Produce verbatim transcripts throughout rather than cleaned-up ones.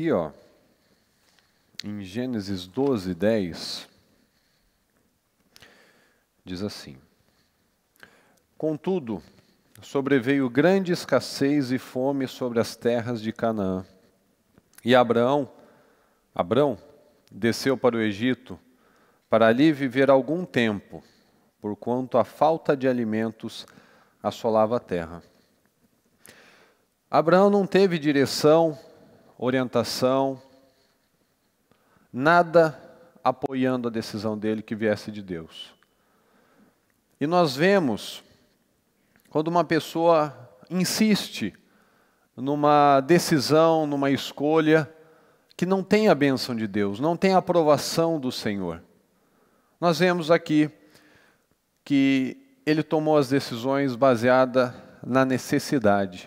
aqui, ó, em Gênesis doze, dez, diz assim: Contudo, sobreveio grande escassez e fome sobre as terras de Canaã. E Abraão, Abrão, desceu para o Egito, para ali viver algum tempo, porquanto a falta de alimentos assolava a terra. Abraão não teve direção, orientação, nada apoiando a decisão dele que viesse de Deus. E nós vemos, quando uma pessoa insiste numa decisão, numa escolha, que não tem a bênção de Deus, não tem a aprovação do Senhor. Nós vemos aqui que ele tomou as decisões baseadas na necessidade.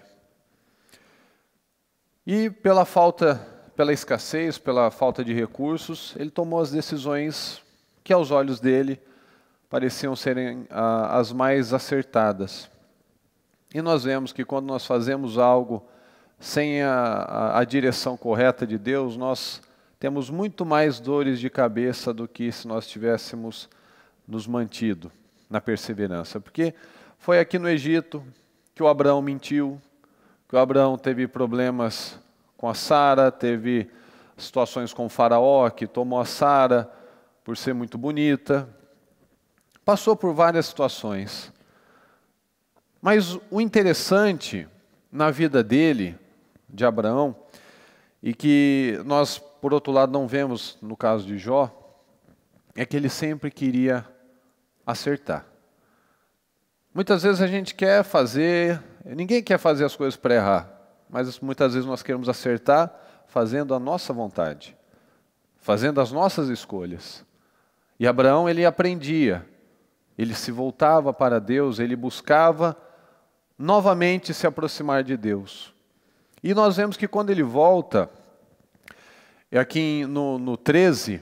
E pela falta, pela escassez, pela falta de recursos, ele tomou as decisões que aos olhos dele pareciam serem ah, as mais acertadas. E nós vemos que quando nós fazemos algo sem a, a, a direção correta de Deus, nós temos muito mais dores de cabeça do que se nós tivéssemos nos mantido na perseverança. Porque foi aqui no Egito que o Abraão mentiu, que o Abraão teve problemas com a Sara, teve situações com o faraó, que tomou a Sara por ser muito bonita. Passou por várias situações. Mas o interessante na vida dele, de Abraão, e que nós, por outro lado, não vemos no caso de Jó, é que ele sempre queria acertar. Muitas vezes a gente quer fazer, ninguém quer fazer as coisas para errar, mas muitas vezes nós queremos acertar fazendo a nossa vontade, fazendo as nossas escolhas. E Abraão, ele aprendia, ele se voltava para Deus, ele buscava novamente se aproximar de Deus. E nós vemos que quando ele volta, aqui no, no treze,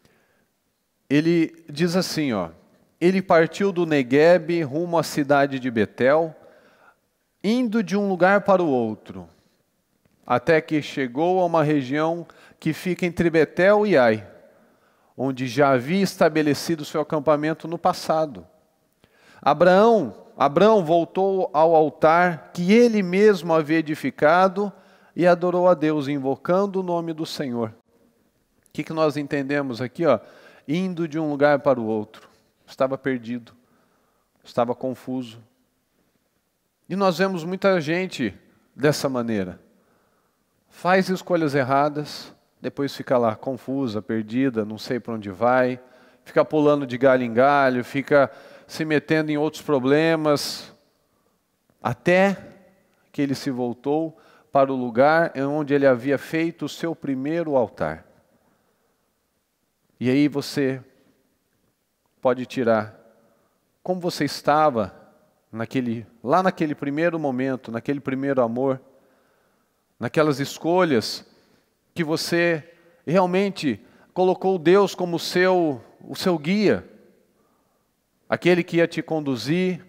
ele diz assim, ó, ele partiu do Neguebe rumo à cidade de Betel, indo de um lugar para o outro, até que chegou a uma região que fica entre Betel e Ai, onde já havia estabelecido seu acampamento no passado. Abraão, Abraão voltou ao altar que ele mesmo havia edificado e adorou a Deus, invocando o nome do Senhor. O que, que nós entendemos aqui? Ó? Indo de um lugar para o outro. Estava perdido, estava confuso. E nós vemos muita gente dessa maneira. Faz escolhas erradas, depois fica lá confusa, perdida, não sei para onde vai, fica pulando de galho em galho, fica se metendo em outros problemas, até que ele se voltou para o lugar onde ele havia feito o seu primeiro altar. E aí você pode tirar como você estava naquele, lá naquele primeiro momento, naquele primeiro amor, naquelas escolhas que você realmente colocou Deus como seu, o seu guia, aquele que ia te conduzir.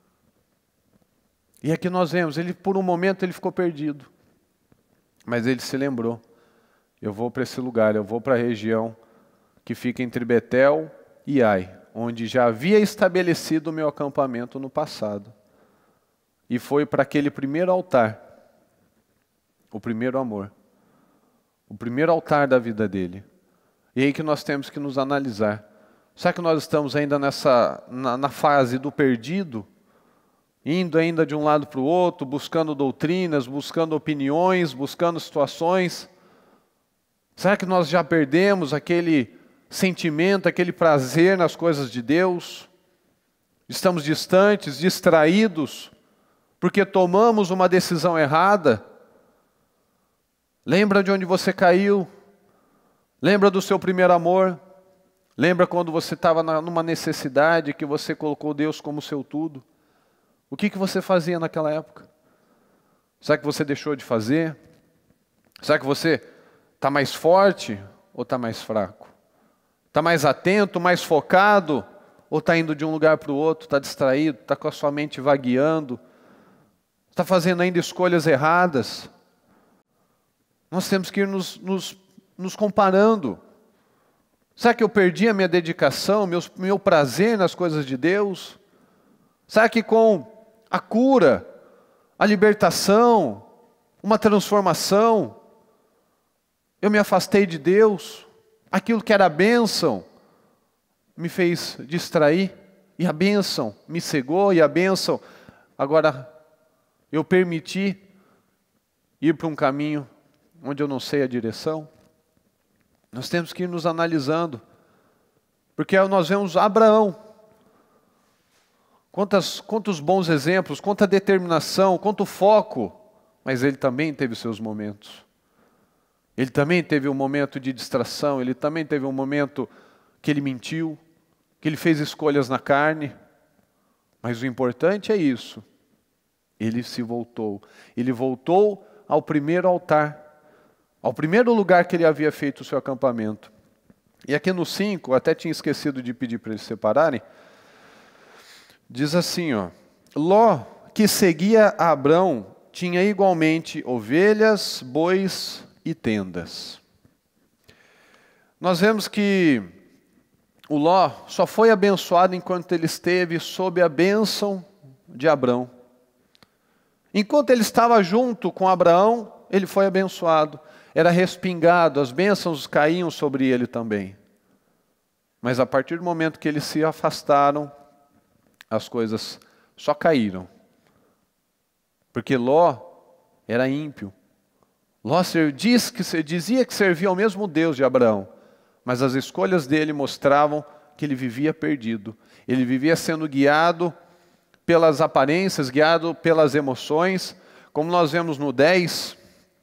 E aqui nós vemos, ele por um momento ele ficou perdido, mas ele se lembrou, eu vou para esse lugar, eu vou para a região que fica entre Betel e Ai, onde já havia estabelecido o meu acampamento no passado. E foi para aquele primeiro altar, o primeiro amor, o primeiro altar da vida dele. E aí que nós temos que nos analisar. Será que nós estamos ainda nessa, na, na fase do perdido? Indo ainda de um lado para o outro, buscando doutrinas, buscando opiniões, buscando situações? Será que nós já perdemos aquele sentimento, aquele prazer nas coisas de Deus? Estamos distantes, distraídos, porque tomamos uma decisão errada? Lembra de onde você caiu? Lembra do seu primeiro amor? Lembra quando você estava numa necessidade que você colocou Deus como seu tudo? O que, que você fazia naquela época? Será que você deixou de fazer? Será que você está mais forte ou está mais fraco? Está mais atento, mais focado? Ou está indo de um lugar para o outro, está distraído, está com a sua mente vagueando? Está fazendo ainda escolhas erradas? Nós temos que ir nos, nos, nos comparando. Será que eu perdi a minha dedicação, meu, meu prazer nas coisas de Deus? Será que com a cura, a libertação, uma transformação, eu me afastei de Deus? Aquilo que era bênção me fez distrair, e a bênção me cegou, e a bênção, agora eu permiti ir para um caminho onde eu não sei a direção? Nós temos que ir nos analisando, porque nós vemos Abraão, quantas, quantos bons exemplos, quanta determinação, quanto foco, mas ele também teve seus momentos. Ele também teve um momento de distração, ele também teve um momento que ele mentiu, que ele fez escolhas na carne, mas o importante é isso, ele se voltou, ele voltou ao primeiro altar, ao primeiro lugar que ele havia feito o seu acampamento. E aqui no cinco, até tinha esquecido de pedir para eles separarem, diz assim, ó, Ló, que seguia a Abrão, tinha igualmente ovelhas, bois e tendas. Nós vemos que o Ló só foi abençoado enquanto ele esteve sob a bênção de Abrão. Enquanto ele estava junto com Abraão, ele foi abençoado. Era respingado, as bênçãos caíam sobre ele também. Mas a partir do momento que eles se afastaram, as coisas só caíram. Porque Ló era ímpio. Ló diz que, dizia que servia ao mesmo Deus de Abraão, mas as escolhas dele mostravam que ele vivia perdido. Ele vivia sendo guiado pelas aparências, guiado pelas emoções, como nós vemos no dez.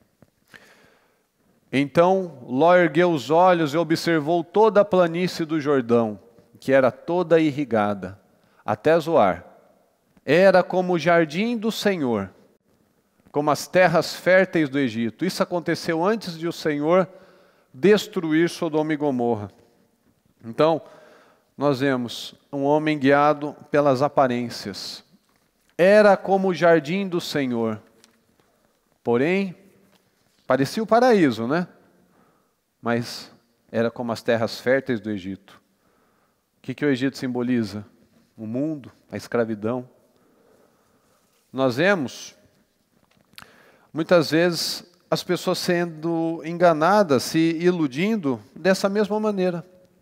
Então Ló ergueu os olhos e observou toda a planície do Jordão, que era toda irrigada, até Zoar. Era como o jardim do Senhor, como as terras férteis do Egito. Isso aconteceu antes de o Senhor destruir Sodoma e Gomorra. Então, nós vemos um homem guiado pelas aparências. Era como o jardim do Senhor. Porém, parecia o paraíso, né? Mas era como as terras férteis do Egito. O que, que o Egito simboliza? O mundo, a escravidão. Nós vemos, muitas vezes, as pessoas sendo enganadas, se iludindo dessa mesma maneira.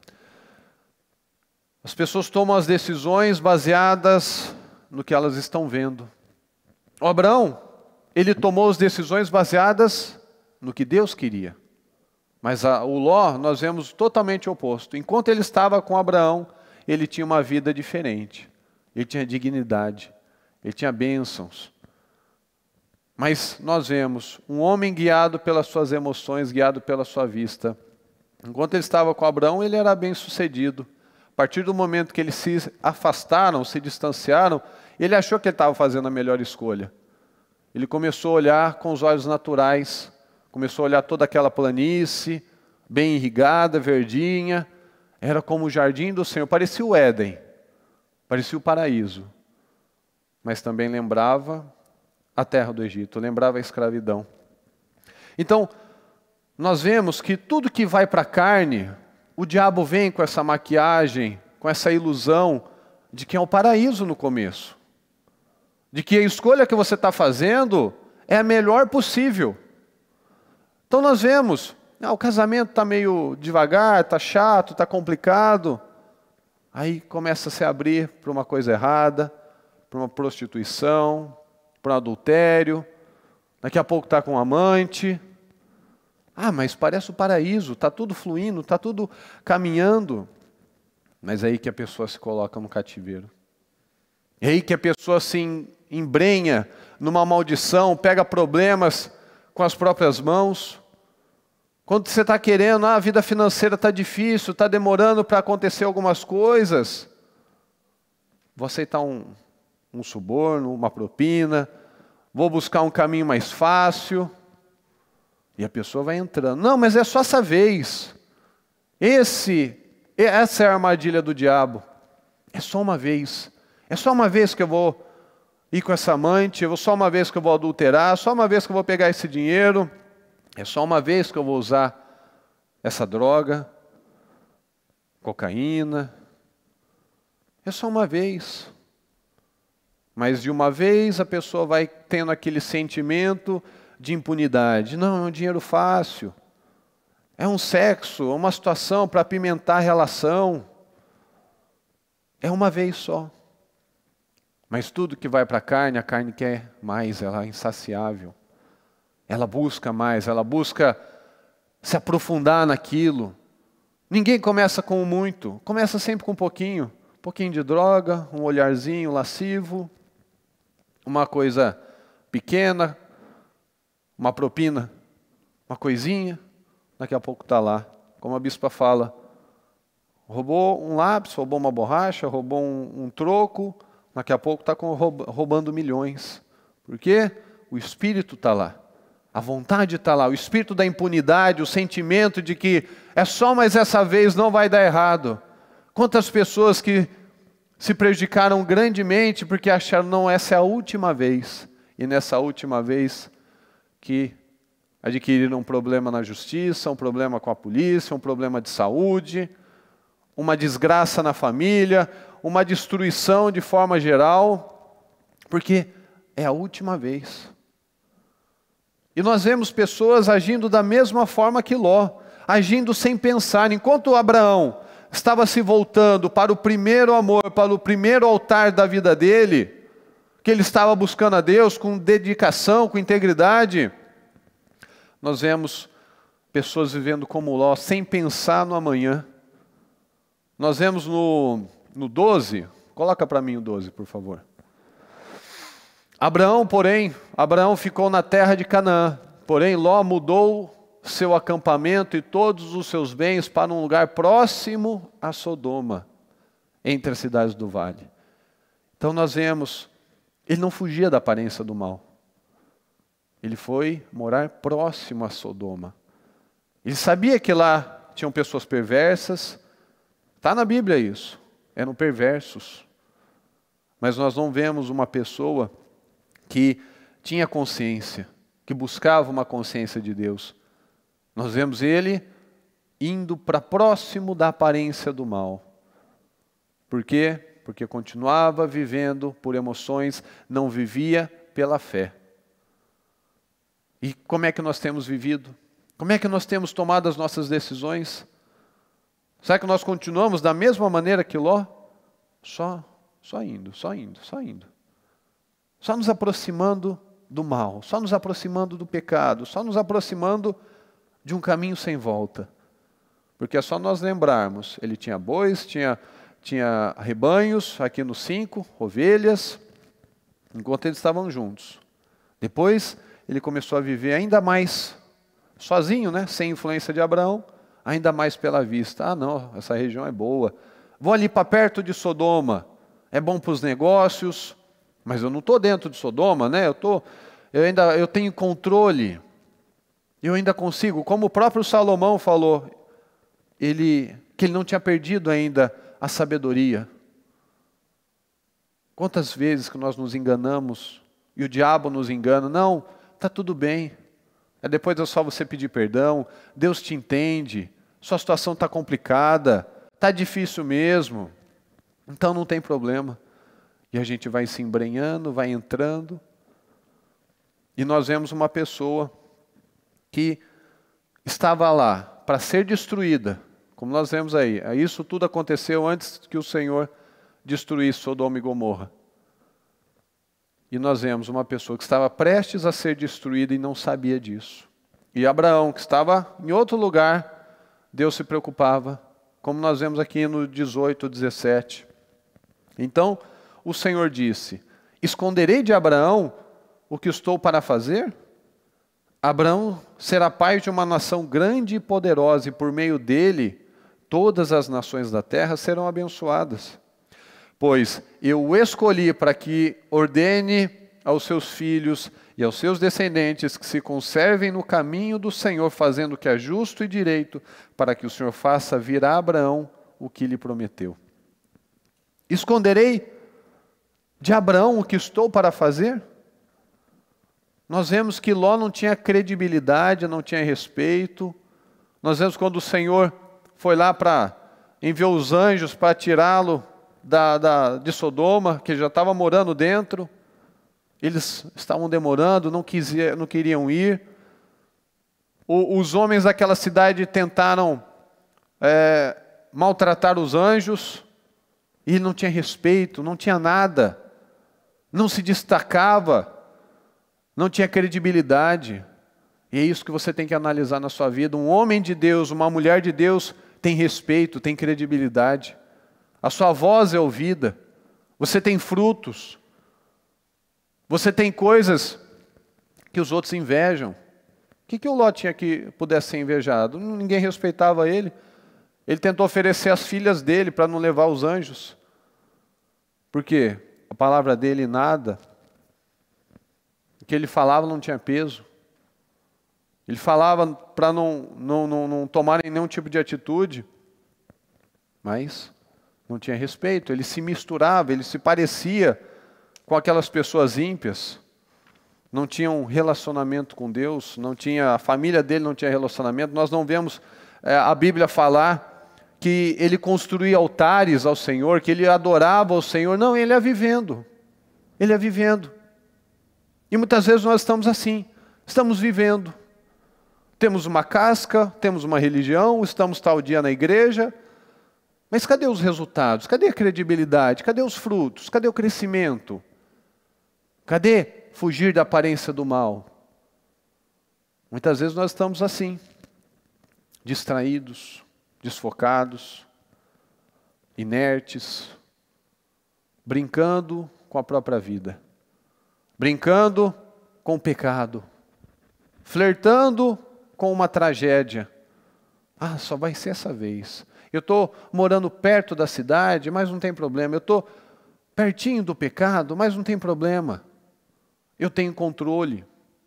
As pessoas tomam as decisões baseadas no que elas estão vendo. O Abraão, ele tomou as decisões baseadas no que Deus queria. Mas a, o Ló, nós vemos totalmente o oposto. Enquanto ele estava com Abraão, ele tinha uma vida diferente. Ele tinha dignidade, ele tinha bênçãos. Mas nós vemos um homem guiado pelas suas emoções, guiado pela sua vista. Enquanto ele estava com Abraão, ele era bem sucedido. A partir do momento que eles se afastaram, se distanciaram, ele achou que ele estava fazendo a melhor escolha. Ele começou a olhar com os olhos naturais, começou a olhar toda aquela planície, bem irrigada, verdinha. Era como o jardim do Senhor, parecia o Éden, parecia o paraíso. Mas também lembrava a terra do Egito, lembrava a escravidão. Então, nós vemos que tudo que vai para a carne, o diabo vem com essa maquiagem, com essa ilusão de que é um paraíso no começo. De que a escolha que você está fazendo é a melhor possível. Então nós vemos, ah, o casamento está meio devagar, está chato, está complicado. Aí começa a se abrir para uma coisa errada, para uma prostituição, para um adultério, daqui a pouco está com um amante. Ah, mas parece o paraíso, está tudo fluindo, está tudo caminhando. Mas é aí que a pessoa se coloca no cativeiro. É aí que a pessoa se embrenha numa maldição, pega problemas com as próprias mãos. Quando você está querendo, ah, a vida financeira está difícil, está demorando para acontecer algumas coisas, vou aceitar um, um suborno, uma propina, vou buscar um caminho mais fácil. E a pessoa vai entrando. Não, mas é só essa vez. Esse, essa é a armadilha do diabo. É só uma vez. É só uma vez que eu vou ir com essa amante, é só uma vez que eu vou adulterar, só uma vez que eu vou pegar esse dinheiro. É só uma vez que eu vou usar essa droga, cocaína. É só uma vez. Mas de uma vez a pessoa vai tendo aquele sentimento de impunidade. Não, é um dinheiro fácil. É um sexo, uma situação para apimentar a relação. É uma vez só. Mas tudo que vai para a carne, a carne quer mais, ela é insaciável. Ela busca mais, ela busca se aprofundar naquilo. Ninguém começa com muito, começa sempre com um pouquinho. Um pouquinho de droga, um olharzinho lascivo, uma coisa pequena, uma propina, uma coisinha, daqui a pouco está lá. Como a bispa fala, roubou um lápis, roubou uma borracha, roubou um, um troco, daqui a pouco está roubando milhões. Por quê? O espírito está lá. A vontade está lá. O espírito da impunidade, o sentimento de que é só mais essa vez, não vai dar errado. Quantas pessoas que se prejudicaram grandemente porque acharam, não, essa é a última vez. E nessa última vez que adquiriram um problema na justiça, um problema com a polícia, um problema de saúde, uma desgraça na família, uma destruição de forma geral, porque é a última vez. E nós vemos pessoas agindo da mesma forma que Ló, agindo sem pensar. Enquanto Abraão estava se voltando para o primeiro amor, para o primeiro altar da vida dele, que ele estava buscando a Deus com dedicação, com integridade, nós vemos pessoas vivendo como Ló, sem pensar no amanhã. Nós vemos no, no doze, coloca para mim o doze, por favor. Abraão, porém, Abraão ficou na terra de Canaã, porém Ló mudou seu acampamento e todos os seus bens para um lugar próximo a Sodoma, entre as cidades do vale. Então nós vemos, ele não fugia da aparência do mal. Ele foi morar próximo a Sodoma. Ele sabia que lá tinham pessoas perversas. Está na Bíblia isso. Eram perversos. Mas nós não vemos uma pessoa que tinha consciência, que buscava uma consciência de Deus. Nós vemos ele indo para próximo da aparência do mal. Por quê? Porque continuava vivendo por emoções, não vivia pela fé. E como é que nós temos vivido? Como é que nós temos tomado as nossas decisões? Será que nós continuamos da mesma maneira que Ló? Só, só indo, só indo, só indo. Só nos aproximando do mal, só nos aproximando do pecado, só nos aproximando de um caminho sem volta. Porque é só nós lembrarmos, ele tinha bois, tinha, tinha rebanhos, aqui nos cinco, ovelhas, enquanto eles estavam juntos. Depois ele começou a viver ainda mais sozinho, né? Sem influência de Abraão, ainda mais pela vista. Ah, não, essa região é boa. Vou ali para perto de Sodoma, é bom para os negócios, mas eu não estou dentro de Sodoma, né? Eu, tô, eu ainda eu tenho controle, eu ainda consigo, como o próprio Salomão falou, ele, que ele não tinha perdido ainda a sabedoria. Quantas vezes que nós nos enganamos e o diabo nos engana? Não, está tudo bem. É depois é só você pedir perdão, Deus te entende, sua situação está complicada, está difícil mesmo, então não tem problema. E a gente vai se embrenhando, vai entrando, e nós vemos uma pessoa que estava lá para ser destruída, como nós vemos aí. Isso tudo aconteceu antes que o Senhor destruísse Sodoma e Gomorra. E nós vemos uma pessoa que estava prestes a ser destruída e não sabia disso. E Abraão, que estava em outro lugar, Deus se preocupava, como nós vemos aqui no dezoito, dezessete. Então, o Senhor disse: esconderei de Abraão o que estou para fazer? Abraão será pai de uma nação grande e poderosa, e por meio dele, todas as nações da terra serão abençoadas. Pois eu o escolhi para que ordene aos seus filhos e aos seus descendentes que se conservem no caminho do Senhor, fazendo o que é justo e direito, para que o Senhor faça vir a Abraão o que lhe prometeu. Esconderei de Abraão o que estou para fazer? Nós vemos que Ló não tinha credibilidade, não tinha respeito. Nós vemos quando o Senhor foi lá para enviou os anjos para tirá-lo da, da, de Sodoma, que já estava morando dentro. Eles estavam demorando, não, quisia, não queriam ir. O, os homens daquela cidade tentaram é, maltratar os anjos. E ele não tinha respeito, não tinha nada. Não se destacava. Não tinha credibilidade. E é isso que você tem que analisar na sua vida. Um homem de Deus, uma mulher de Deus tem respeito, tem credibilidade. A sua voz é ouvida. Você tem frutos. Você tem coisas que os outros invejam. O que, que o Ló tinha que pudesse ser invejado? Ninguém respeitava ele. Ele tentou oferecer as filhas dele para não levar os anjos. Por quê? A palavra dele nada. O que ele falava não tinha peso. Ele falava para não, não, não, não tomarem nenhum tipo de atitude, mas não tinha respeito. Ele se misturava, ele se parecia com aquelas pessoas ímpias. Não tinha um relacionamento com Deus, não tinha, a família dele não tinha relacionamento. Nós não vemos é, a Bíblia falar que ele construía altares ao Senhor, que ele adorava ao Senhor. Não, ele ia vivendo. Ele ia vivendo. E muitas vezes nós estamos assim, estamos vivendo. Temos uma casca, temos uma religião, estamos tal dia na igreja, mas cadê os resultados? Cadê a credibilidade? Cadê os frutos? Cadê o crescimento? Cadê fugir da aparência do mal? Muitas vezes nós estamos assim, distraídos, desfocados, inertes, brincando com a própria vida, brincando com o pecado, flertando com uma tragédia. Ah, só vai ser essa vez. Eu estou morando perto da cidade, mas não tem problema. Eu estou pertinho do pecado, mas não tem problema. Eu tenho controle.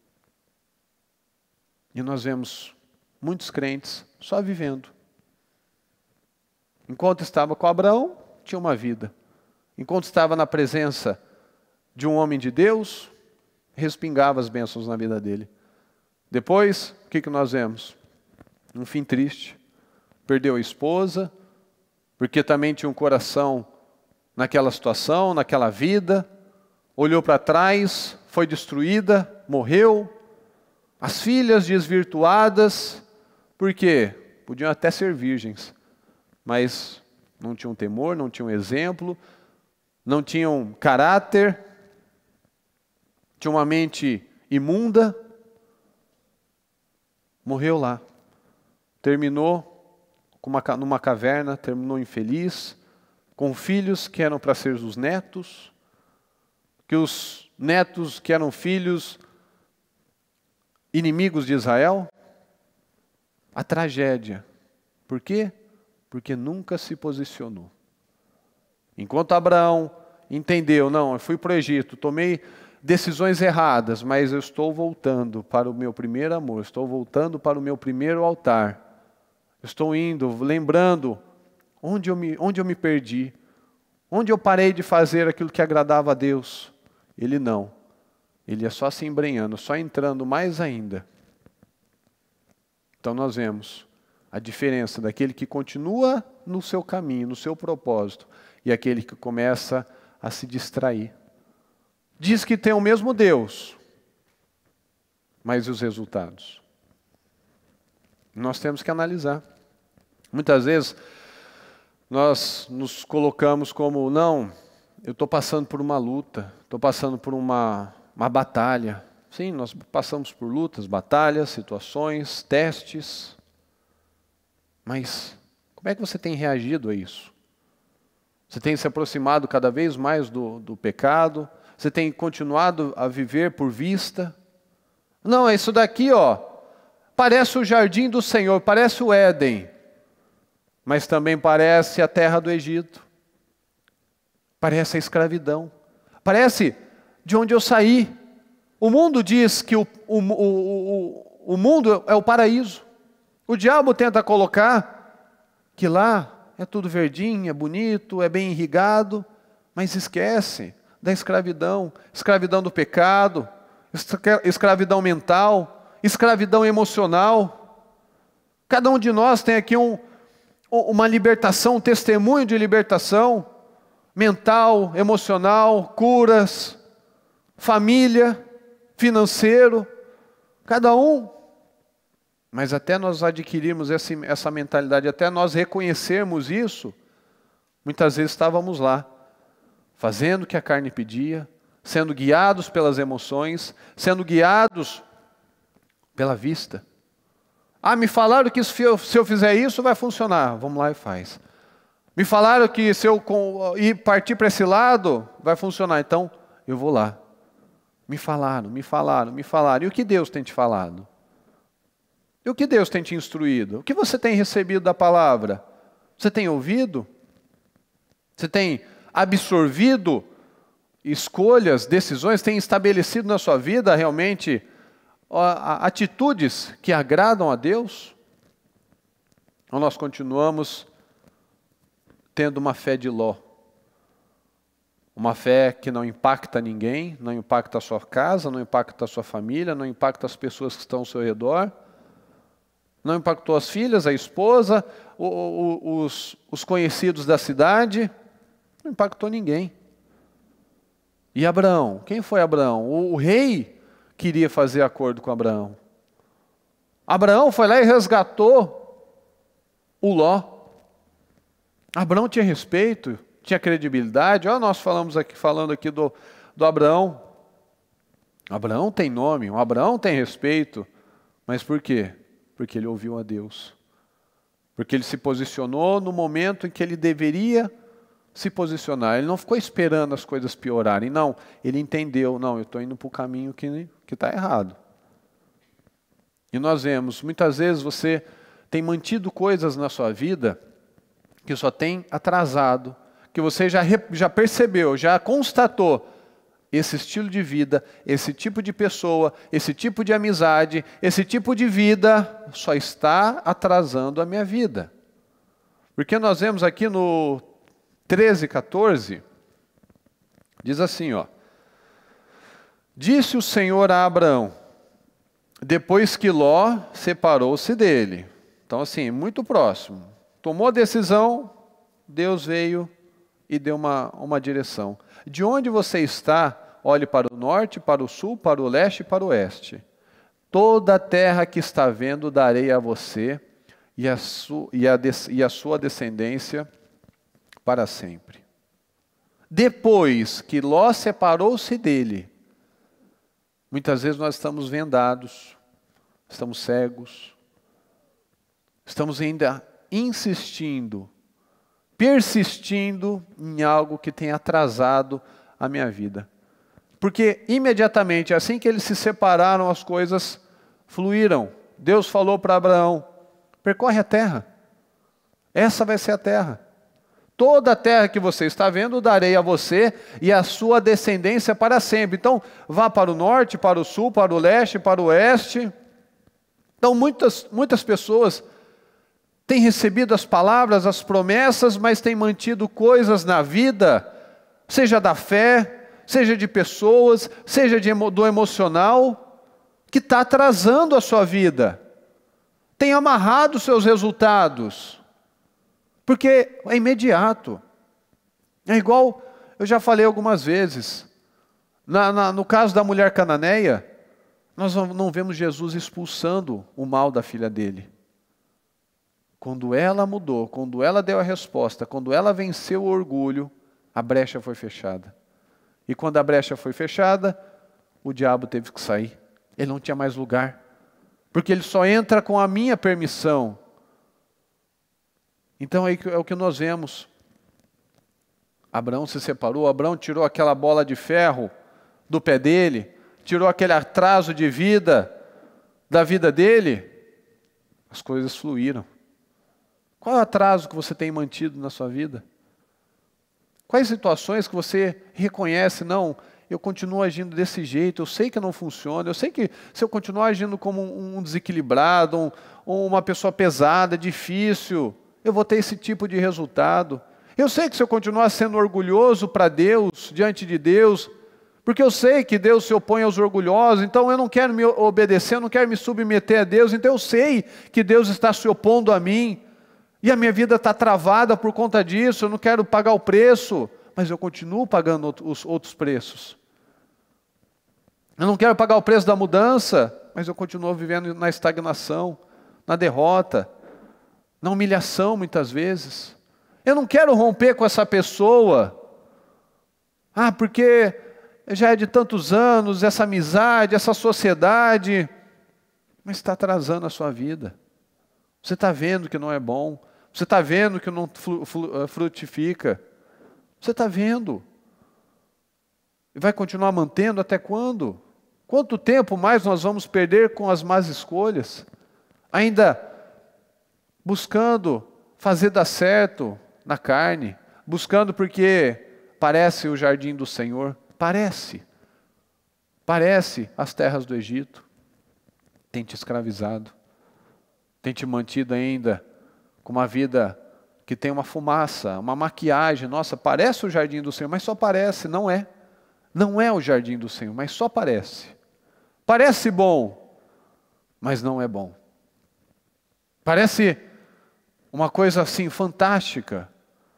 E nós vemos muitos crentes só vivendo. Enquanto estava com Abraão, tinha uma vida. Enquanto estava na presença de um homem de Deus, respingava as bênçãos na vida dele. Depois, o que, que nós vemos? Um fim triste. Perdeu a esposa, porque também tinha um coração naquela situação, naquela vida. Olhou para trás, foi destruída, morreu. As filhas desvirtuadas, porque podiam até ser virgens, mas não tinham temor, não tinham exemplo, não tinham caráter, tinham uma mente imunda. Morreu lá, terminou com uma, numa caverna, terminou infeliz, com filhos que eram para ser os netos, que os netos que eram filhos inimigos de Israel. A tragédia. Por quê? Porque nunca se posicionou. Enquanto Abraão entendeu, não, eu fui para o Egito, tomei decisões erradas, mas eu estou voltando para o meu primeiro amor, estou voltando para o meu primeiro altar. Estou indo, lembrando onde eu me, onde eu me perdi, onde eu parei de fazer aquilo que agradava a Deus. Ele não. Ele é só se embrenhando, só entrando mais ainda. Então nós vemos a diferença daquele que continua no seu caminho, no seu propósito, e aquele que começa a se distrair. Diz que tem o mesmo Deus, mas e os resultados? Nós temos que analisar. Muitas vezes nós nos colocamos como, não, eu estou passando por uma luta, estou passando por uma, uma batalha. Sim, nós passamos por lutas, batalhas, situações, testes. Mas como é que você tem reagido a isso? Você tem se aproximado cada vez mais do, do pecado? Você tem continuado a viver por vista? Não, é isso daqui, ó, parece o jardim do Senhor, parece o Éden, mas também parece a terra do Egito. Parece a escravidão. Parece de onde eu saí. O mundo diz que o, o, o, o, o mundo é o paraíso. O diabo tenta colocar que lá é tudo verdinho, é bonito, é bem irrigado, mas esquece da escravidão, escravidão do pecado, escravidão mental, escravidão emocional. Cada um de nós tem aqui um, uma libertação, um testemunho de libertação mental, emocional, curas, família, financeiro, cada um. Mas até nós adquirirmos essa, essa mentalidade, até nós reconhecermos isso, muitas vezes estávamos lá, fazendo o que a carne pedia, sendo guiados pelas emoções, sendo guiados pela vista. Ah, me falaram que se eu, se eu fizer isso vai funcionar. Vamos lá e faz. Me falaram que se eu ir partir para esse lado vai funcionar. Então eu vou lá. Me falaram, me falaram, me falaram. E o que Deus tem te falado? E o que Deus tem te instruído? O que você tem recebido da palavra? Você tem ouvido? Você tem absorvido escolhas, decisões? Tem estabelecido na sua vida realmente atitudes que agradam a Deus? Ou nós continuamos tendo uma fé de Ló? Uma fé que não impacta ninguém, não impacta a sua casa, não impacta a sua família, não impacta as pessoas que estão ao seu redor, não impactou as filhas, a esposa, o, o, os, os conhecidos da cidade, não impactou ninguém. E Abraão? Quem foi Abraão? O, o rei queria fazer acordo com Abraão. Abraão foi lá e resgatou o Ló. Abraão tinha respeito, tinha credibilidade. Olha, nós falamos aqui, falando aqui do, do Abraão. Abraão tem nome, o Abraão tem respeito. Mas por quê? Porque ele ouviu a Deus. Porque ele se posicionou no momento em que ele deveria se posicionar. Ele não ficou esperando as coisas piorarem. Não, ele entendeu. Não, eu estou indo para o caminho que está errado. E nós vemos, muitas vezes você tem mantido coisas na sua vida que só tem atrasado, que você já, já percebeu, já constatou esse estilo de vida, esse tipo de pessoa, esse tipo de amizade, esse tipo de vida só está atrasando a minha vida. Porque nós vemos aqui no treze, quatorze, diz assim, ó: disse o Senhor a Abraão, depois que Ló separou-se dele. Então assim, muito próximo. Tomou a decisão, Deus veio e deu uma, uma direção. De onde você está, olhe para o norte, para o sul, para o leste e para o oeste. Toda a terra que está vendo darei a você e a, su, e, a de, e a sua descendência para sempre. Depois que Ló separou-se dele, muitas vezes nós estamos vendados, estamos cegos, estamos ainda insistindo, persistindo em algo que tem atrasado a minha vida. Porque imediatamente, assim que eles se separaram, as coisas fluíram. Deus falou para Abraão, percorre a terra. Essa vai ser a terra. Toda a terra que você está vendo, darei a você e a sua descendência para sempre. Então, vá para o norte, para o sul, para o leste, para o oeste. Então, muitas, muitas pessoas têm recebido as palavras, as promessas, mas têm mantido coisas na vida, seja da fé, seja de pessoas, seja de, do emocional, que está atrasando a sua vida. Tem amarrado os seus resultados. Porque é imediato. É igual, eu já falei algumas vezes, na, na, no caso da mulher cananeia, nós não vemos Jesus expulsando o mal da filha dele. Quando ela mudou, quando ela deu a resposta, quando ela venceu o orgulho, a brecha foi fechada. E quando a brecha foi fechada, o diabo teve que sair. Ele não tinha mais lugar. Porque ele só entra com a minha permissão. Então é o que nós vemos. Abraão se separou, Abraão tirou aquela bola de ferro do pé dele, tirou aquele atraso de vida da vida dele, as coisas fluíram. Qual é o atraso que você tem mantido na sua vida? Quais situações que você reconhece, não, eu continuo agindo desse jeito, eu sei que não funciona, eu sei que se eu continuar agindo como um desequilibrado, um, uma pessoa pesada, difícil, eu vou ter esse tipo de resultado. Eu sei que se eu continuar sendo orgulhoso para Deus, diante de Deus, Porque eu sei que Deus se opõe aos orgulhosos, então eu não quero me obedecer, eu não quero me submeter a Deus, então eu sei que Deus está se opondo a mim, e a minha vida está travada por conta disso, eu não quero pagar o preço, mas eu continuo pagando os outros preços. Eu não quero pagar o preço da mudança, mas eu continuo vivendo na estagnação, na derrota, na humilhação muitas vezes. Eu não quero romper com essa pessoa, ah, porque já é de tantos anos, essa amizade, essa sociedade, mas está atrasando a sua vida. Você está vendo que não é bom, você está vendo que não frutifica, você está vendo. E vai continuar mantendo até quando? Quanto tempo mais nós vamos perder com as más escolhas? Ainda buscando fazer dar certo na carne, buscando porque parece o jardim do Senhor. Parece, parece as terras do Egito, tem te escravizado, tem te mantido ainda com uma vida que tem uma fumaça, uma maquiagem, nossa, parece o jardim do Senhor, mas só parece, não é, não é o jardim do Senhor, mas só parece, parece bom, mas não é bom, parece uma coisa assim fantástica,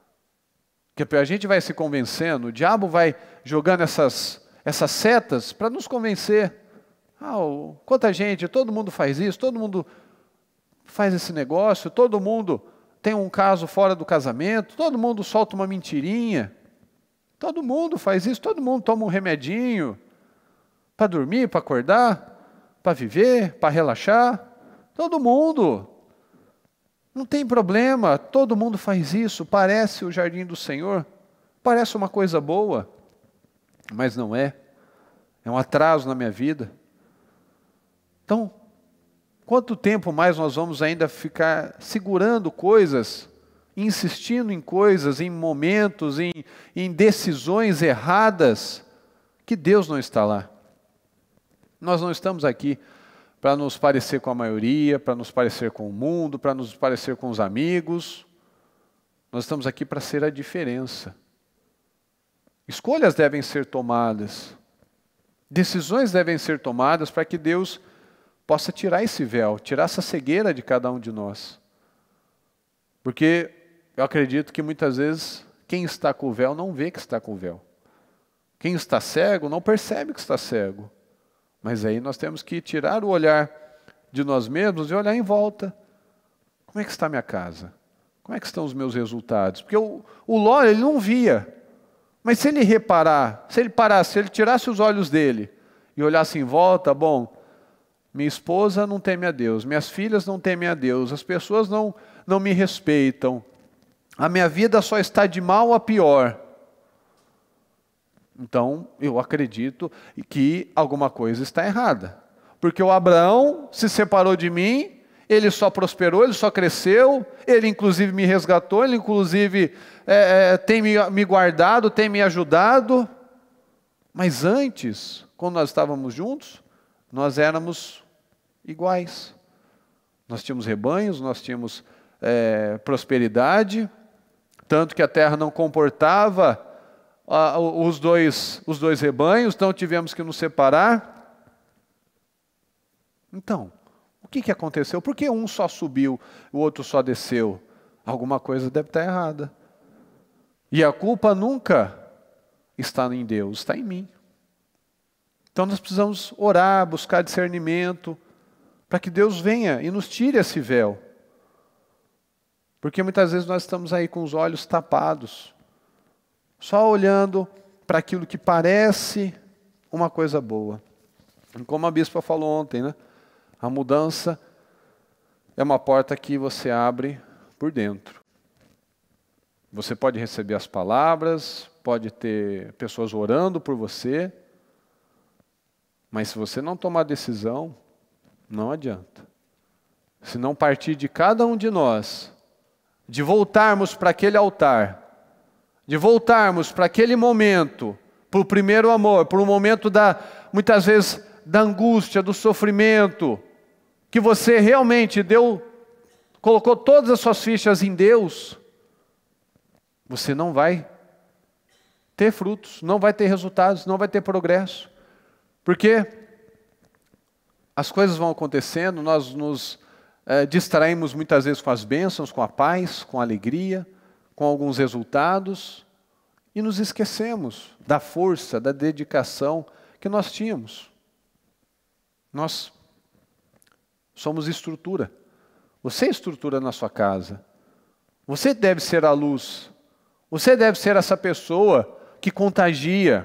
que a gente vai se convencendo, o diabo vai jogando essas, essas setas para nos convencer. Ah, o, quanta gente, todo mundo faz isso, todo mundo faz esse negócio, todo mundo tem um caso fora do casamento, todo mundo solta uma mentirinha, todo mundo faz isso, todo mundo toma um remedinho para dormir, para acordar, para viver, para relaxar, todo mundo. Não tem problema, todo mundo faz isso, parece o jardim do Senhor, parece uma coisa boa, mas não é, é um atraso na minha vida. Então, quanto tempo mais nós vamos ainda ficar segurando coisas, insistindo em coisas, em momentos, em, em decisões erradas, que Deus não está lá. Nós não estamos aqui para nos parecer com a maioria, para nos parecer com o mundo, para nos parecer com os amigos. Nós estamos aqui para ser a diferença. Escolhas devem ser tomadas, decisões devem ser tomadas para que Deus possa tirar esse véu, tirar essa cegueira de cada um de nós. Porque eu acredito que muitas vezes quem está com o véu não vê que está com o véu. Quem está cego não percebe que está cego. Mas aí nós temos que tirar o olhar de nós mesmos e olhar em volta. Como é que está a minha casa? Como é que estão os meus resultados? Porque o, o Ló, ele não via. Mas se ele reparar, se ele parasse, se ele tirasse os olhos dele e olhasse em volta, bom, minha esposa não teme a Deus, minhas filhas não temem a Deus, as pessoas não, não me respeitam, a minha vida só está de mal a pior. Então, eu acredito que alguma coisa está errada. Porque o Abraão se separou de mim, ele só prosperou, ele só cresceu, ele inclusive me resgatou, ele inclusive é, é, tem me, me guardado, tem me ajudado. Mas antes, quando nós estávamos juntos, nós éramos iguais. Nós tínhamos rebanhos, nós tínhamos é, prosperidade, tanto que a terra não comportava Os dois, os dois rebanhos, então tivemos que nos separar. Então, o que, que aconteceu? Por que um só subiu, o outro só desceu? Alguma coisa deve estar errada. E a culpa nunca está em Deus, está em mim. Então nós precisamos orar, buscar discernimento, para que Deus venha e nos tire esse véu. Porque muitas vezes nós estamos aí com os olhos tapados, só olhando para aquilo que parece uma coisa boa. Como a bispa falou ontem, né? A mudança é uma porta que você abre por dentro. Você pode receber as palavras, pode ter pessoas orando por você, mas se você não tomar decisão, não adianta. Se não partir de cada um de nós, de voltarmos para aquele altar, de voltarmos para aquele momento, para o primeiro amor, para o momento da, muitas vezes, da angústia, do sofrimento, que você realmente deu, colocou todas as suas fichas em Deus, você não vai ter frutos, não vai ter resultados, não vai ter progresso. Porque as coisas vão acontecendo, nós nos é, distraímos muitas vezes com as bênçãos, com a paz, com a alegria, com alguns resultados, e nos esquecemos da força, da dedicação que nós tínhamos. Nós somos estrutura. Você é estrutura na sua casa. Você deve ser a luz. Você deve ser essa pessoa que contagia.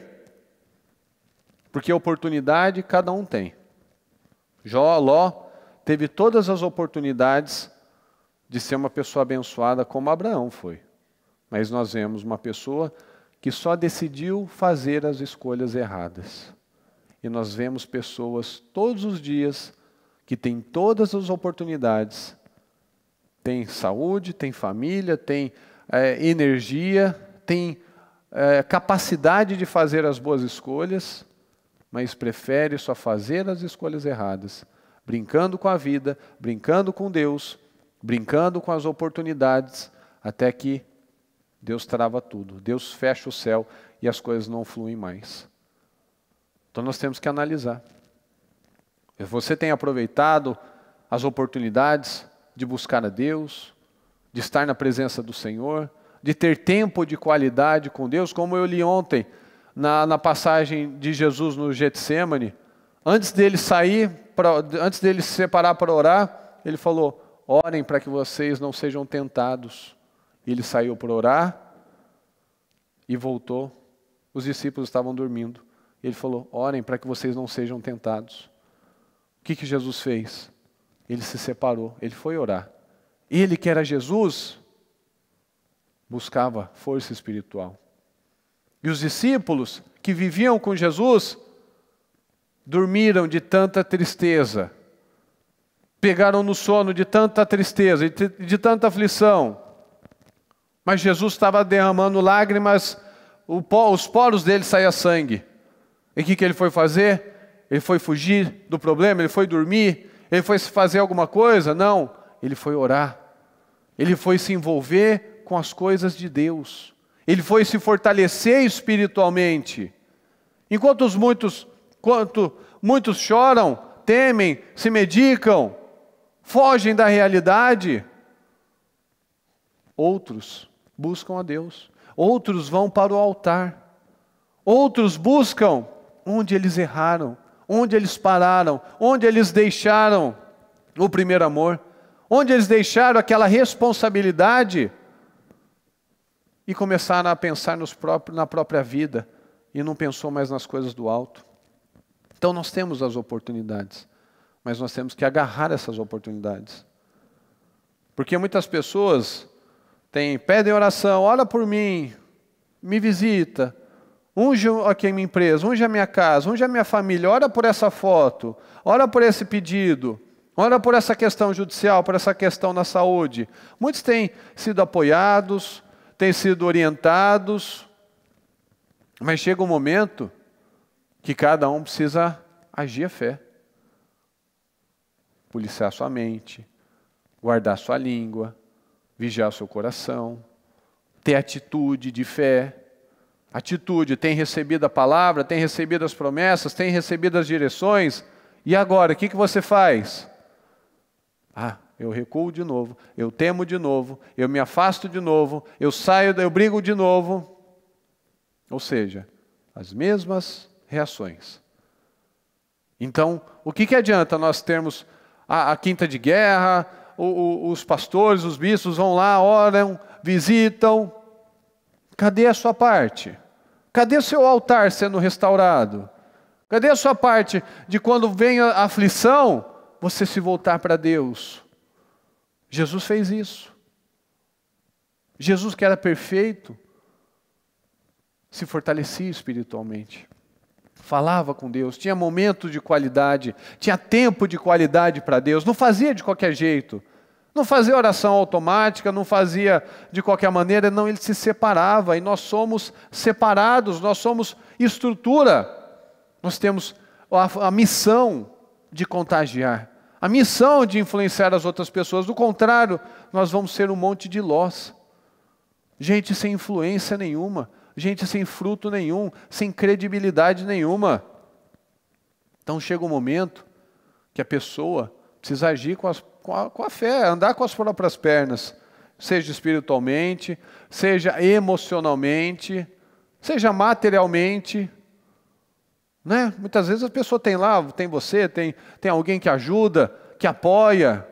Porque oportunidade cada um tem. Jó, Ló, teve todas as oportunidades de ser uma pessoa abençoada como Abraão foi. Mas nós vemos uma pessoa que só decidiu fazer as escolhas erradas. E nós vemos pessoas todos os dias que têm todas as oportunidades, tem saúde, tem família, tem é, energia, tem é, capacidade de fazer as boas escolhas, mas prefere só fazer as escolhas erradas, brincando com a vida, brincando com Deus, brincando com as oportunidades, até que Deus trava tudo, Deus fecha o céu e as coisas não fluem mais. Então nós temos que analisar. Você tem aproveitado as oportunidades de buscar a Deus, de estar na presença do Senhor, de ter tempo de qualidade com Deus, como eu li ontem na, na passagem de Jesus no Getsêmani. Antes dele sair, pra, antes dele se separar para orar, ele falou: orem para que vocês não sejam tentados. Ele saiu para orar e voltou. Os discípulos estavam dormindo. Ele falou: orem para que vocês não sejam tentados. O que, que Jesus fez? Ele se separou, ele foi orar. Ele, que era Jesus, buscava força espiritual. E os discípulos que viviam com Jesus dormiram de tanta tristeza, pegaram no sono de tanta tristeza e de, de tanta aflição. Mas Jesus estava derramando lágrimas, o pó, os poros dele saía sangue. E o que, que ele foi fazer? Ele foi fugir do problema? Ele foi dormir? Ele foi fazer alguma coisa? Não, ele foi orar. Ele foi se envolver com as coisas de Deus. Ele foi se fortalecer espiritualmente. Enquanto os muitos, enquanto muitos choram, temem, se medicam, fogem da realidade, outros buscam a Deus. Outros vão para o altar. Outros buscam onde eles erraram, onde eles pararam, onde eles deixaram o primeiro amor, onde eles deixaram aquela responsabilidade e começaram a pensar nos próprios, na própria vida e não pensou mais nas coisas do alto. Então nós temos as oportunidades, mas nós temos que agarrar essas oportunidades. Porque muitas pessoas têm, pedem oração: ora por mim, me visita, unge aqui a minha empresa, unge a minha casa, unge a minha família, ora por essa foto, ora por esse pedido, ora por essa questão judicial, por essa questão na saúde. Muitos têm sido apoiados, têm sido orientados, mas chega um momento que cada um precisa agir a fé. Policiar sua mente, guardar sua língua, vigiar seu coração, ter atitude de fé. Atitude, tem recebido a palavra, tem recebido as promessas, tem recebido as direções, e agora, o que, que você faz? Ah, eu recuo de novo, eu temo de novo, eu me afasto de novo, eu saio, eu brigo de novo. Ou seja, as mesmas reações. Então, o que, que adianta nós termos a, a quinta de guerra, o, o, os pastores, os bispos vão lá, oram, visitam. Cadê a sua parte? Cadê o seu altar sendo restaurado? Cadê a sua parte de quando vem a aflição, você se voltar para Deus? Jesus fez isso. Jesus, que era perfeito, se fortalecia espiritualmente. Falava com Deus, tinha momentos de qualidade, tinha tempo de qualidade para Deus, não fazia de qualquer jeito. Não fazia oração automática, não fazia de qualquer maneira, não, ele se separava, e nós somos separados, nós somos estrutura. Nós temos a, a missão de contagiar, a missão de influenciar as outras pessoas. Do contrário, nós vamos ser um monte de lós. Gente sem influência nenhuma, gente sem fruto nenhum, sem credibilidade nenhuma. Então chega um momento que a pessoa precisa agir com, as, com, a, com a fé, andar com as próprias pernas, seja espiritualmente, seja emocionalmente, seja materialmente. Né? Muitas vezes a pessoa tem lá, tem você, tem, tem alguém que ajuda, que apoia.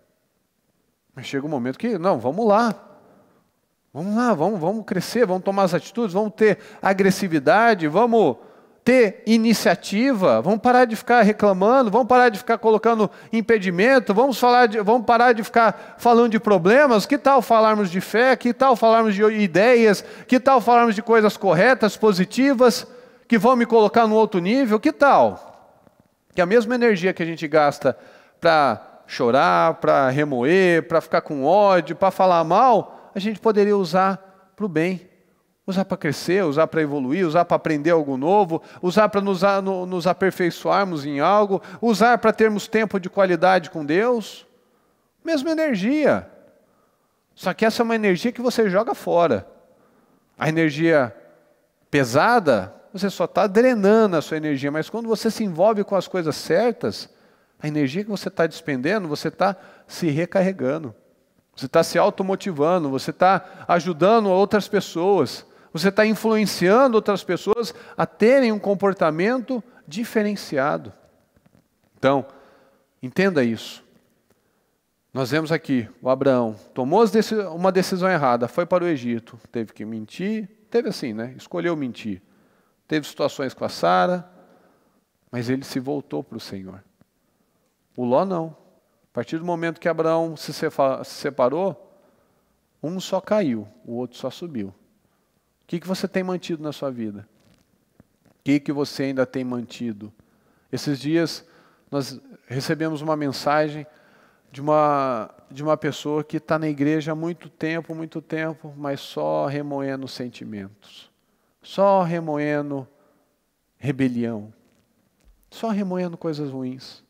Mas chega um momento que, não, vamos lá. Vamos lá, vamos, vamos crescer, vamos tomar as atitudes, vamos ter agressividade, vamos ter iniciativa, vamos parar de ficar reclamando, vamos parar de ficar colocando impedimento, vamos, falar de, vamos parar de ficar falando de problemas. Que tal falarmos de fé? Que tal falarmos de ideias? Que tal falarmos de coisas corretas, positivas, que vão me colocar num outro nível? Que tal? Que a mesma energia que a gente gasta para chorar, para remoer, para ficar com ódio, para falar mal, a gente poderia usar para o bem. Usar para crescer, usar para evoluir, usar para aprender algo novo, usar para nos, nos aperfeiçoarmos em algo, usar para termos tempo de qualidade com Deus. Mesma energia. Só que essa é uma energia que você joga fora. A energia pesada, você só está drenando a sua energia, mas quando você se envolve com as coisas certas, a energia que você está despendendo, você está se recarregando. Você está se automotivando, você está ajudando outras pessoas, você está influenciando outras pessoas a terem um comportamento diferenciado. Então, entenda isso. Nós vemos aqui, o Abraão tomou uma decisão errada, foi para o Egito, teve que mentir, teve assim, né? Escolheu mentir. Teve situações com a Sara, mas ele se voltou para o Senhor. O Ló não. A partir do momento que Abraão se separou, um só caiu, o outro só subiu. O que, que você tem mantido na sua vida? O que, que você ainda tem mantido? Esses dias nós recebemos uma mensagem de uma, de uma pessoa que está na igreja há muito tempo, muito tempo, mas só remoendo sentimentos. Só remoendo rebelião. Só remoendo coisas ruins.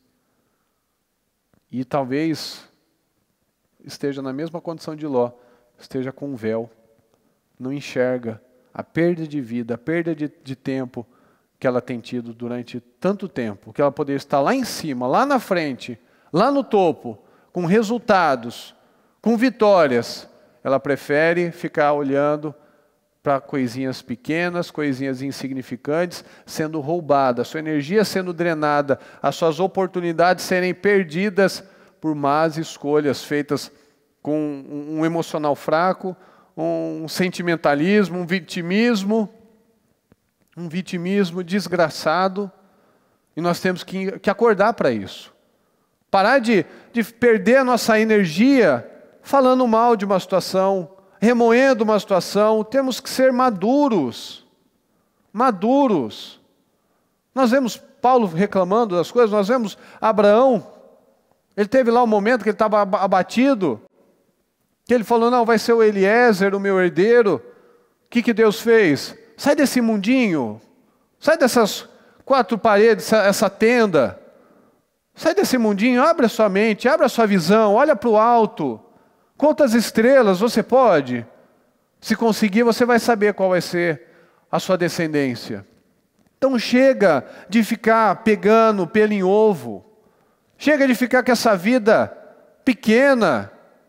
E talvez esteja na mesma condição de Ló, esteja com um véu, não enxerga a perda de vida, a perda de, de tempo que ela tem tido durante tanto tempo, que ela poderia estar lá em cima, lá na frente, lá no topo, com resultados, com vitórias. Ela prefere ficar olhando para coisinhas pequenas, coisinhas insignificantes, sendo roubada, a sua energia sendo drenada, as suas oportunidades serem perdidas por más escolhas feitas com um emocional fraco, um sentimentalismo, um vitimismo, um vitimismo desgraçado, e nós temos que, que acordar para isso. Parar de, de perder a nossa energia falando mal de uma situação, remoendo uma situação. Temos que ser maduros, maduros. Nós vemos Paulo reclamando das coisas, nós vemos Abraão, ele teve lá um momento que ele estava abatido, que ele falou, não, vai ser o Eliezer, o meu herdeiro. O que, que Deus fez? Sai desse mundinho, sai dessas quatro paredes, essa, essa tenda, sai desse mundinho, abre a sua mente, abre a sua visão, olha para o alto. Quantas estrelas você pode? Se conseguir, você vai saber qual vai ser a sua descendência. Então chega de ficar pegando pelo em ovo. Chega de ficar com essa vida pequena,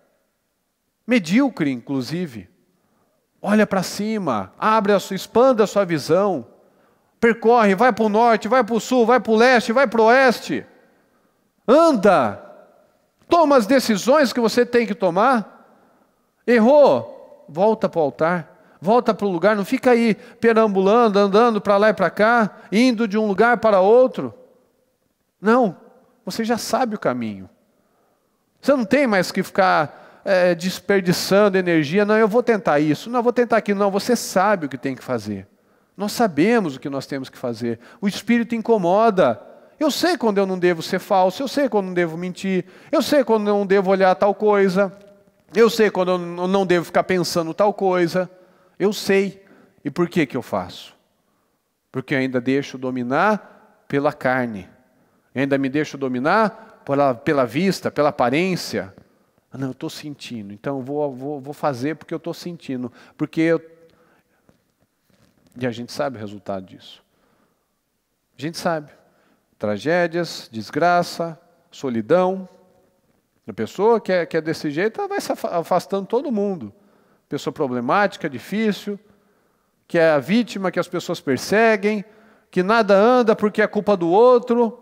medíocre inclusive. Olha para cima, abre a sua, expanda a sua visão. Percorre, vai para o norte, vai para o sul, vai para o leste, vai para o oeste. Anda. Toma as decisões que você tem que tomar. Errou, volta para o altar, volta para o lugar, não fica aí perambulando, andando para lá e para cá, indo de um lugar para outro. Não, você já sabe o caminho. Você não tem mais que ficar é, desperdiçando energia. Não, eu vou tentar isso, não, eu vou tentar aquilo. Não, você sabe o que tem que fazer. Nós sabemos o que nós temos que fazer. O Espírito incomoda. Eu sei quando eu não devo ser falso, eu sei quando não devo mentir, eu sei quando eu não devo olhar tal coisa, eu sei quando eu não devo ficar pensando tal coisa, eu sei. E por que que eu faço? Porque eu ainda deixo dominar pela carne, eu ainda me deixo dominar pela, pela vista, pela aparência. Ah, não, eu estou sentindo, então eu vou, vou, vou fazer porque eu estou sentindo, porque eu... E a gente sabe o resultado disso. A gente sabe. Tragédias, desgraça, solidão. A pessoa que é, que é desse jeito, ela vai se afastando todo mundo. Pessoa problemática, difícil, que é a vítima que as pessoas perseguem, que nada anda porque é culpa do outro.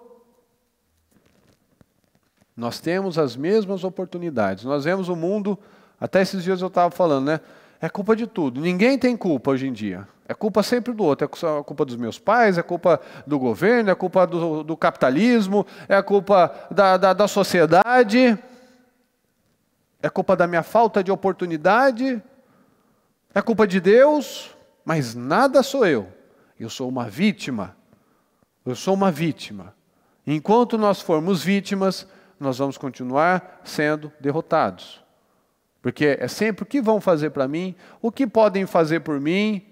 Nós temos as mesmas oportunidades. Nós vemos o mundo, até esses dias eu estava falando, né? É culpa de tudo. Ninguém tem culpa hoje em dia. É culpa sempre do outro. É culpa dos meus pais, é culpa do governo, é culpa do, do capitalismo, é culpa da, da, da sociedade, é culpa da minha falta de oportunidade, é culpa de Deus, mas nada sou eu. Eu sou uma vítima. Eu sou uma vítima. Enquanto nós formos vítimas, nós vamos continuar sendo derrotados. Porque é sempre o que vão fazer para mim, o que podem fazer por mim.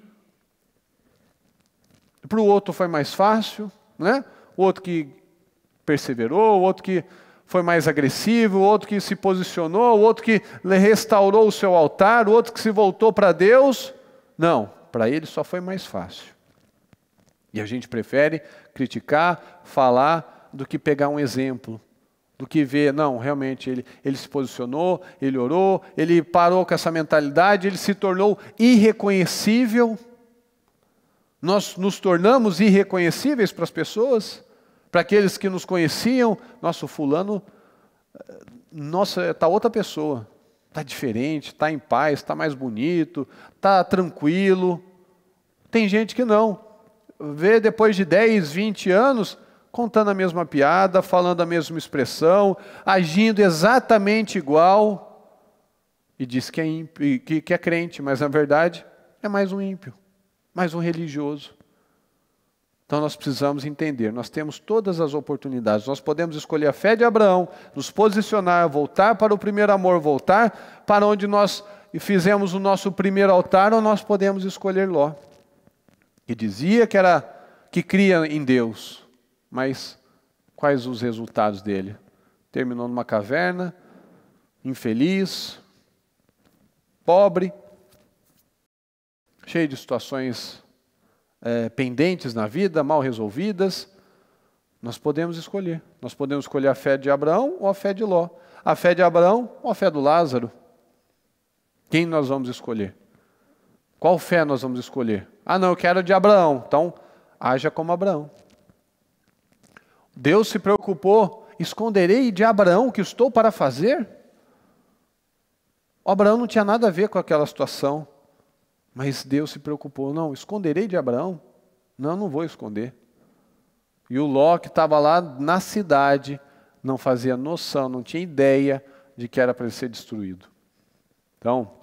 Para o outro foi mais fácil, né? O outro que perseverou, o outro que foi mais agressivo, o outro que se posicionou, o outro que restaurou o seu altar, o outro que se voltou para Deus. Não, para ele só foi mais fácil. E a gente prefere criticar, falar, do que pegar um exemplo. Do que ver, não, realmente, ele, ele se posicionou, ele orou, ele parou com essa mentalidade, ele se tornou irreconhecível. Nós nos tornamos irreconhecíveis para as pessoas, para aqueles que nos conheciam. Nossa, o fulano, nossa, está outra pessoa, está diferente, está em paz, está mais bonito, está tranquilo. Tem gente que não, vê depois de dez, vinte anos, contando a mesma piada, falando a mesma expressão, agindo exatamente igual, e diz que é, ímpio, que, que é crente, mas na verdade é mais um ímpio, mais um religioso. Então nós precisamos entender, nós temos todas as oportunidades, nós podemos escolher a fé de Abraão, nos posicionar, voltar para o primeiro amor, voltar para onde nós fizemos o nosso primeiro altar, ou nós podemos escolher Ló, que dizia que, era, que cria em Deus. Mas quais os resultados dele? Terminou numa caverna, infeliz, pobre, cheio de situações é, pendentes na vida, mal resolvidas. Nós podemos escolher. Nós podemos escolher a fé de Abraão ou a fé de Ló. A fé de Abraão ou a fé do Lázaro. Quem nós vamos escolher? Qual fé nós vamos escolher? Ah, não, eu quero a de Abraão. Então, haja como Abraão. Deus se preocupou, esconderei de Abraão o que estou para fazer? O Abraão não tinha nada a ver com aquela situação, mas Deus se preocupou, não, esconderei de Abraão? Não, não vou esconder. E o Ló, que estava lá na cidade, não fazia noção, não tinha ideia de que era para ele ser destruído. Então,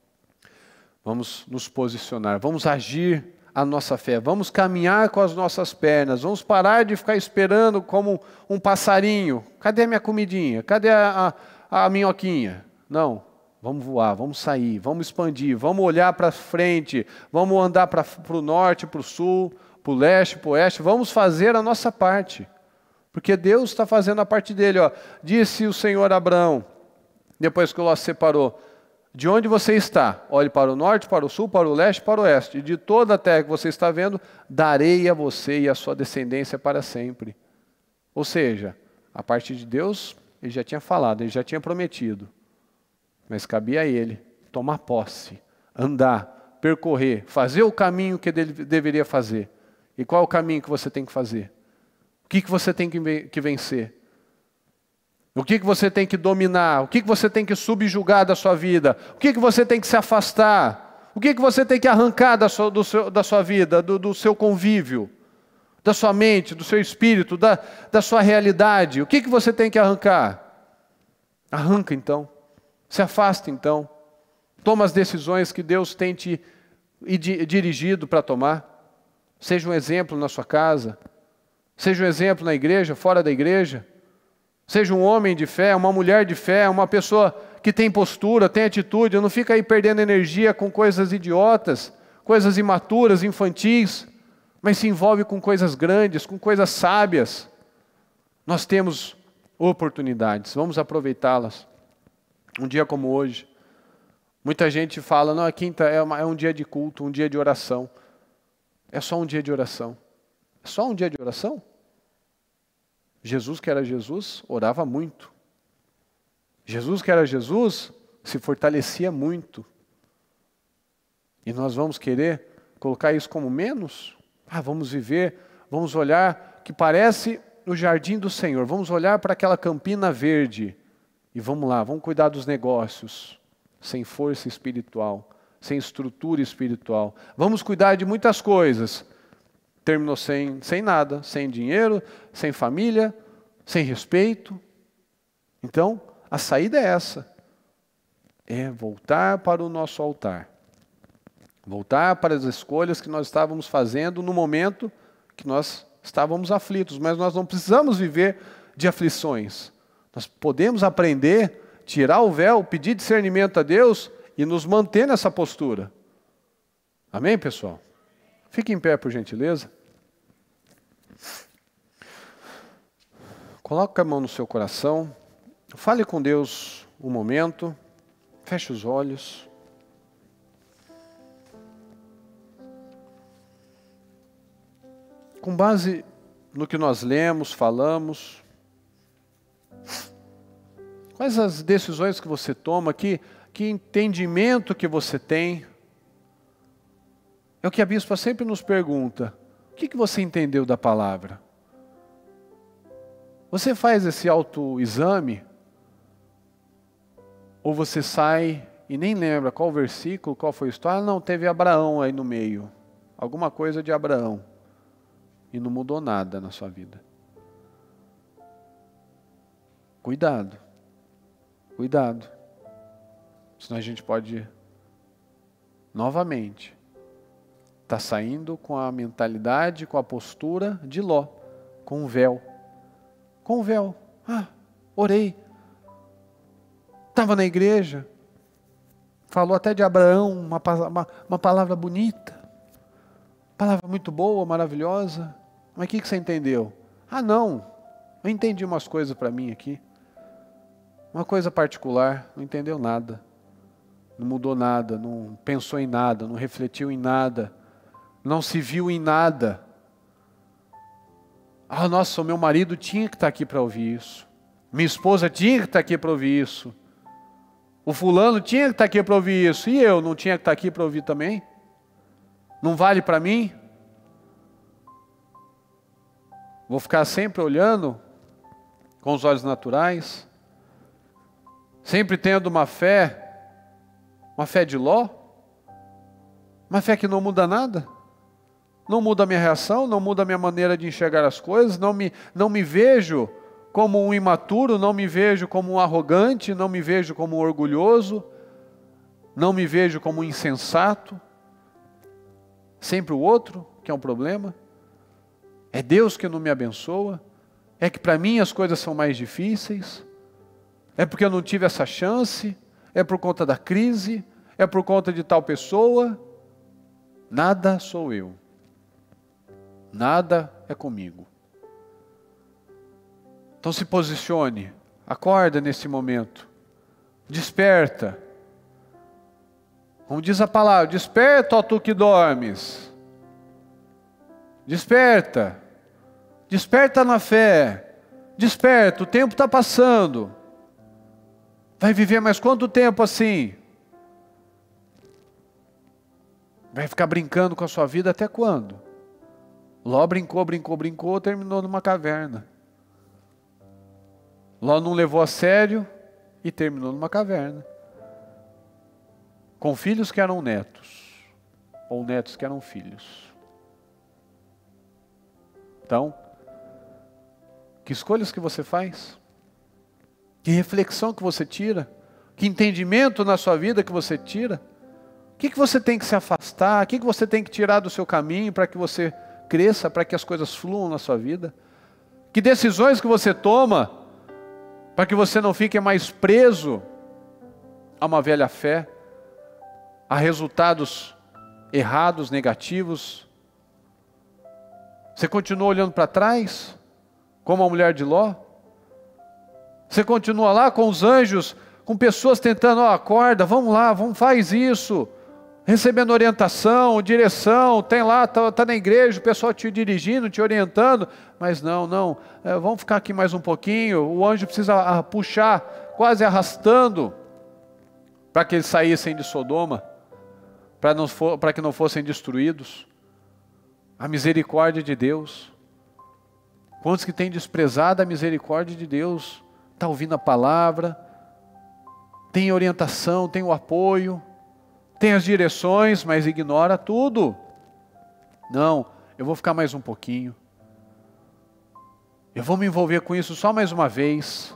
vamos nos posicionar, vamos agir a nossa fé, vamos caminhar com as nossas pernas, vamos parar de ficar esperando como um passarinho. Cadê a minha comidinha? Cadê a, a, a minhoquinha? Não, vamos voar, vamos sair, vamos expandir, vamos olhar para frente, vamos andar para o norte, para o sul, para o leste, para o oeste, vamos fazer a nossa parte, porque Deus está fazendo a parte dele. Ó. Disse o Senhor a Abraão, depois que o Ló se separou, de onde você está? Olhe para o norte, para o sul, para o leste, para o oeste. E de toda a terra que você está vendo, darei a você e a sua descendência para sempre. Ou seja, a parte de Deus, ele já tinha falado, ele já tinha prometido. Mas cabia a ele tomar posse, andar, percorrer, fazer o caminho que ele deveria fazer. E qual é o caminho que você tem que fazer? O que, que você tem que vencer? O que, que você tem que dominar? O que, que você tem que subjugar da sua vida? O que, que você tem que se afastar? O que, que você tem que arrancar da sua, do seu, da sua vida, do, do seu convívio, da sua mente, do seu espírito, da, da sua realidade? O que, que você tem que arrancar? Arranca então. Se afasta então. Toma as decisões que Deus tem te dirigido para tomar. Seja um exemplo na sua casa. Seja um exemplo na igreja, fora da igreja. Seja um homem de fé, uma mulher de fé, uma pessoa que tem postura, tem atitude, não fica aí perdendo energia com coisas idiotas, coisas imaturas, infantis, mas se envolve com coisas grandes, com coisas sábias. Nós temos oportunidades, vamos aproveitá-las. Um dia como hoje, muita gente fala, não, a quinta é, uma, é um dia de culto, um dia de oração. É só um dia de oração. É só um dia de oração? Jesus, que era Jesus, orava muito. Jesus, que era Jesus, se fortalecia muito. E nós vamos querer colocar isso como menos? Ah, vamos viver, vamos olhar que parece o jardim do Senhor. Vamos olhar para aquela campina verde e vamos lá, vamos cuidar dos negócios, sem força espiritual, sem estrutura espiritual. Vamos cuidar de muitas coisas. Terminou sem, sem nada, sem dinheiro, sem família, sem respeito. Então, a saída é essa. É voltar para o nosso altar. Voltar para as escolhas que nós estávamos fazendo no momento que nós estávamos aflitos. Mas nós não precisamos viver de aflições. Nós podemos aprender, tirar o véu, pedir discernimento a Deus e nos manter nessa postura. Amém, pessoal? Fique em pé, por gentileza. Coloque a mão no seu coração. Fale com Deus um momento. Feche os olhos. Com base no que nós lemos, falamos, quais as decisões que você toma, que, que entendimento que você tem? É o que a bispa sempre nos pergunta. O que, que você entendeu da palavra? Você faz esse autoexame? Ou você sai e nem lembra qual versículo, qual foi a história? Ah, não, teve Abraão aí no meio. Alguma coisa de Abraão. E não mudou nada na sua vida. Cuidado. Cuidado. Senão a gente pode, novamente, estar saindo com a mentalidade, com a postura de Ló, com o véu. Com o véu. Ah, orei. Estava na igreja. Falou até de Abraão, uma, uma, uma palavra bonita. Palavra muito boa, maravilhosa. Mas o que, que você entendeu? Ah, não. Eu entendi umas coisas para mim aqui. Uma coisa particular. Não entendeu nada. Não mudou nada. Não pensou em nada. Não refletiu em nada. Não se viu em nada. Ah, nossa, o meu marido tinha que estar aqui para ouvir isso. Minha esposa tinha que estar aqui para ouvir isso. O fulano tinha que estar aqui para ouvir isso. E eu não tinha que estar aqui para ouvir também? Não vale para mim? Vou ficar sempre olhando com os olhos naturais? Sempre tendo uma fé, uma fé de Ló? Uma fé que não muda nada? Não muda a minha reação, não muda a minha maneira de enxergar as coisas, não me, não me vejo como um imaturo, não me vejo como um arrogante, não me vejo como um orgulhoso, não me vejo como um insensato. Sempre o outro que é um problema. É Deus que não me abençoa. É que para mim as coisas são mais difíceis. É porque eu não tive essa chance. É por conta da crise. É por conta de tal pessoa. Nada sou eu. Nada é comigo. Então se posicione. Acorda nesse momento. Desperta. Como diz a palavra, desperta, ó tu que dormes. Desperta. Desperta na fé. Desperta, o tempo está passando. Vai viver mais quanto tempo assim? Vai ficar brincando com a sua vida até quando? Ló brincou, brincou, brincou, terminou numa caverna. Ló não levou a sério e terminou numa caverna. Com filhos que eram netos, ou netos que eram filhos. Então, que escolhas que você faz? Que reflexão que você tira? Que entendimento na sua vida que você tira? O que, que você tem que se afastar? O que, que você tem que tirar do seu caminho para que você cresça, para que as coisas fluam na sua vida? Que decisões que você toma para que você não fique mais preso a uma velha fé, a resultados errados, negativos? Você continua olhando para trás, como a mulher de Ló? Você continua lá com os anjos, com pessoas tentando, ó, acorda, vamos lá, vamos, faz isso. recebendo orientação, direção, tem lá, está tá na igreja, o pessoal te dirigindo, te orientando, mas não, não, é, vamos ficar aqui mais um pouquinho, o anjo precisa puxar, quase arrastando, para que eles saíssem de Sodoma, para não for, para que não fossem destruídos. A misericórdia de Deus. Quantos que têm desprezado a misericórdia de Deus? Está ouvindo a palavra, tem orientação, tem o apoio, tem as direções, mas ignora tudo. Não, eu vou ficar mais um pouquinho. Eu vou me envolver com isso só mais uma vez.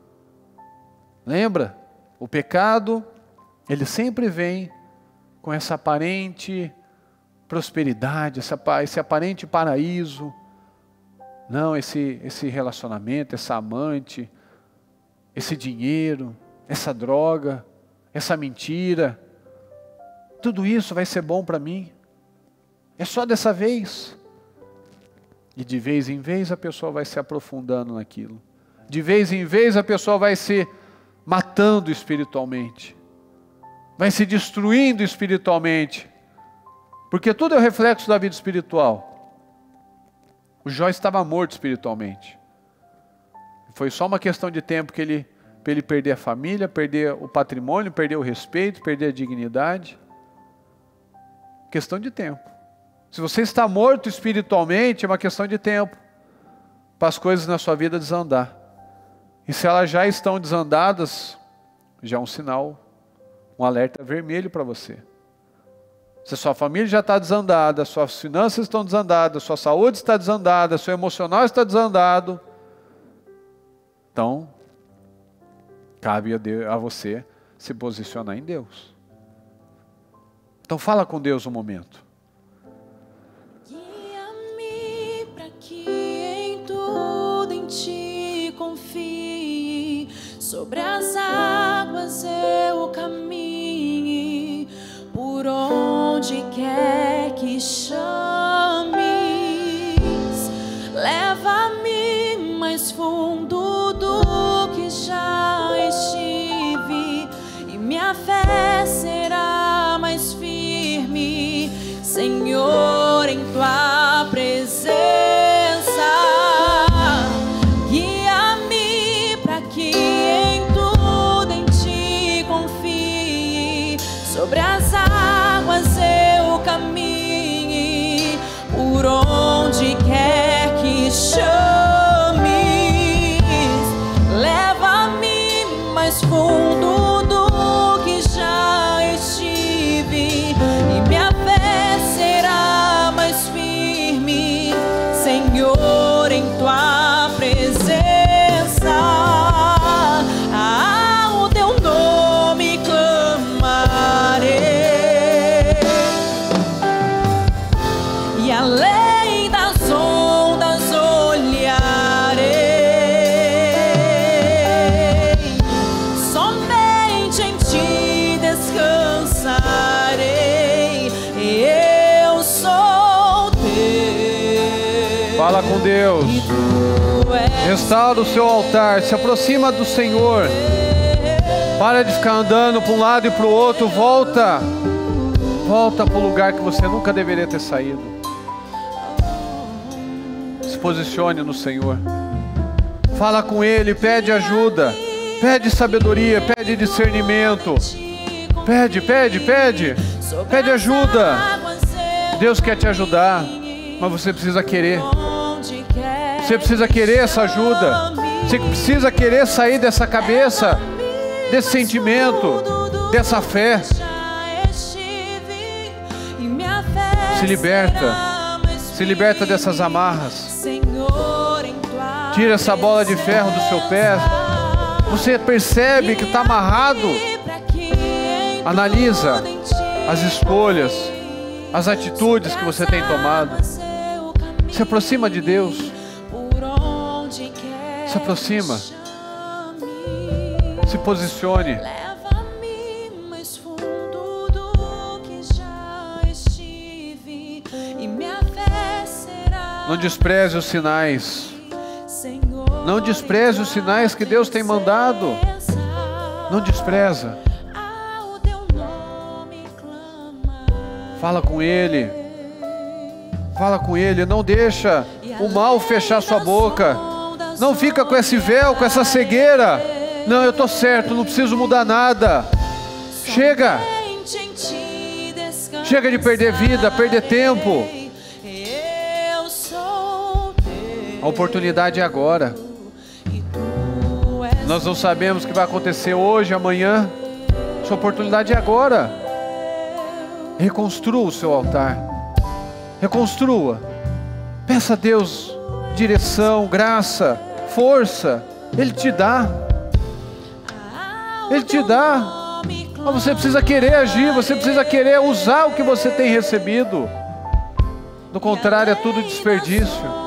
Lembra? O pecado, ele sempre vem com essa aparente prosperidade, essa, esse aparente paraíso. Não, esse, esse relacionamento, essa amante, esse dinheiro, essa droga, essa mentira, tudo isso vai ser bom para mim. É só dessa vez. E de vez em vez a pessoa vai se aprofundando naquilo. De vez em vez a pessoa vai se matando espiritualmente. Vai se destruindo espiritualmente. Porque tudo é o reflexo da vida espiritual. O Jó estava morto espiritualmente. Foi só uma questão de tempo que ele, para ele perder a família, perder o patrimônio, perder o respeito, perder a dignidade. Questão de tempo. Se você está morto espiritualmente, é uma questão de tempo para as coisas na sua vida desandar. E se elas já estão desandadas, já é um sinal, um alerta vermelho para você. Se a sua família já está desandada, suas finanças estão desandadas, sua saúde está desandada, seu emocional está desandado, então, cabe a, Deus, a você se posicionar em Deus. Então fala com Deus um momento. Guia-me para que em tudo em ti confie, sobre as águas eu caminhe, por onde quer que chames, leva-me mais fundo do que já estive, e minha fé será mais firme, Senhor, em tua presença. Guia-me para que em tudo em ti confie, sobre as águas eu caminhe, por onde quer que chames, leva-me mais fundo do que já estive, e minha fé será mais firme, Senhor, em tua presença. Ao teu nome clamarei, e além das ondas olharei, somente em ti descansarei, eu sou teu. Fala com Deus. E tu és Restaura o seu altar, se aproxima do Senhor. Para de ficar andando para um lado e para o outro, volta. Volta para o lugar que você nunca deveria ter saído. Se posicione no Senhor. Fala com Ele, pede ajuda, pede sabedoria, pede discernimento. Pede, pede, pede. Pede ajuda. Deus quer te ajudar, mas você precisa querer. Você precisa querer essa ajuda. Você precisa querer sair dessa cabeça, desse sentimento, dessa fé. Se liberta. Se liberta dessas amarras. Tira essa bola de ferro do seu pé. Você percebe que está amarrado. Analisa as escolhas, as atitudes que você tem tomado. Se aproxima de Deus. Se aproxima. Se posicione. Não despreze os sinais. Não despreze os sinais que Deus tem mandado. Não despreza. Fala com Ele. Fala com Ele. Não deixa o mal fechar sua boca. Não fica com esse véu, com essa cegueira. Não, eu estou certo, não preciso mudar nada. Chega. Chega de perder vida, perder tempo. A oportunidade é agora. Nós não sabemos o que vai acontecer hoje, amanhã. Sua oportunidade é agora. Reconstrua o seu altar. Reconstrua. Peça a Deus direção, graça, força. Ele te dá. Ele te dá. Mas você precisa querer agir. Você precisa querer usar o que você tem recebido. Do contrário, é tudo desperdício.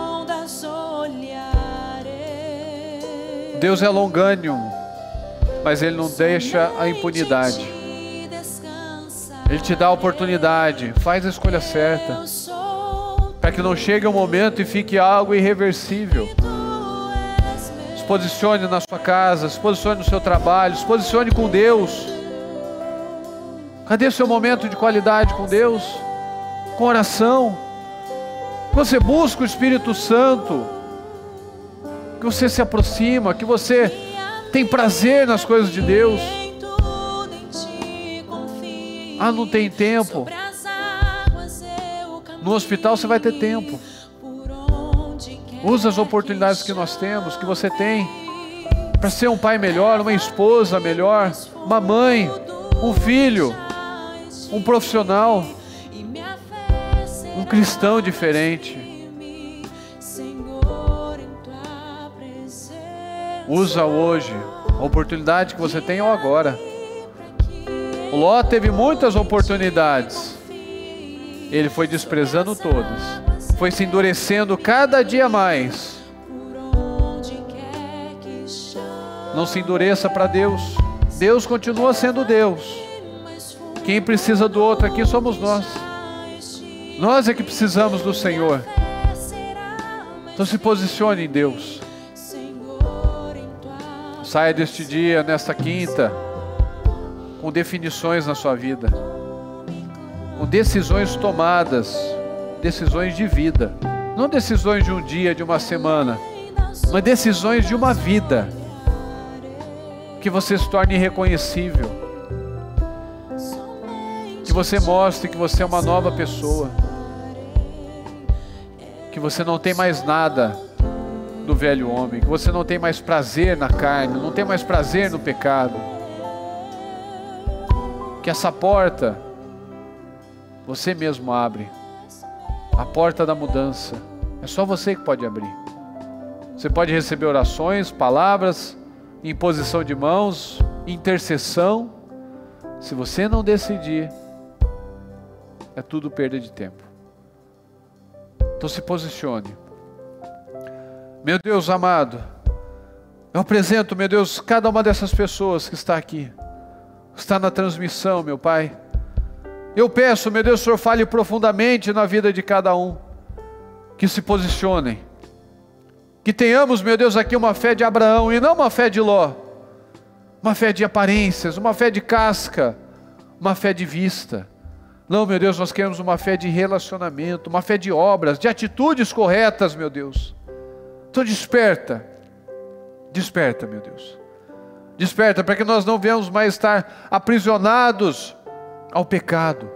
Deus é longânimo, mas Ele não deixa a impunidade. Ele te dá a oportunidade. Faz a escolha certa, para que não chegue um momento e fique algo irreversível. Se posicione na sua casa, se posicione no seu trabalho, se posicione com Deus. Cadê seu momento de qualidade com Deus? Com oração. Você busca o Espírito Santo, que você se aproxima, que você tem prazer nas coisas de Deus. Ah, não tem tempo. No hospital você vai ter tempo. Usa as oportunidades que nós temos, que você tem, para ser um pai melhor, uma esposa melhor, uma mãe, um filho, um profissional, um cristão diferente. Usa hoje a oportunidade que você tem ou agora. O Ló teve muitas oportunidades. Ele foi desprezando todas. Foi se endurecendo cada dia mais. Não se endureça para Deus. Deus continua sendo Deus. Quem precisa do outro aqui somos nós. Nós é que precisamos do Senhor. Então se posicione em Deus. Saia deste dia, nesta quinta, com definições na sua vida, com decisões tomadas, decisões de vida, não decisões de um dia, de uma semana, mas decisões de uma vida, que você se torne irreconhecível, que você mostre que você é uma nova pessoa, que você não tem mais nada do velho homem, que você não tem mais prazer na carne, não tem mais prazer no pecado, que essa porta você mesmo abre, a porta da mudança, é só você que pode abrir. Você pode receber orações, palavras, imposição de mãos, intercessão. Se você não decidir, é tudo perda de tempo. Então se posicione. Meu Deus amado, eu apresento, meu Deus, cada uma dessas pessoas que está aqui, está na transmissão, meu Pai. Eu peço, meu Deus, o Senhor fale profundamente na vida de cada um, que se posicionem, que tenhamos, meu Deus, aqui uma fé de Abraão e não uma fé de Ló, uma fé de aparências, uma fé de casca, uma fé de vista. Não, meu Deus, nós queremos uma fé de relacionamento, uma fé de obras, de atitudes corretas, meu Deus. Então desperta, desperta, meu Deus, desperta para que nós não venhamos mais estar aprisionados ao pecado,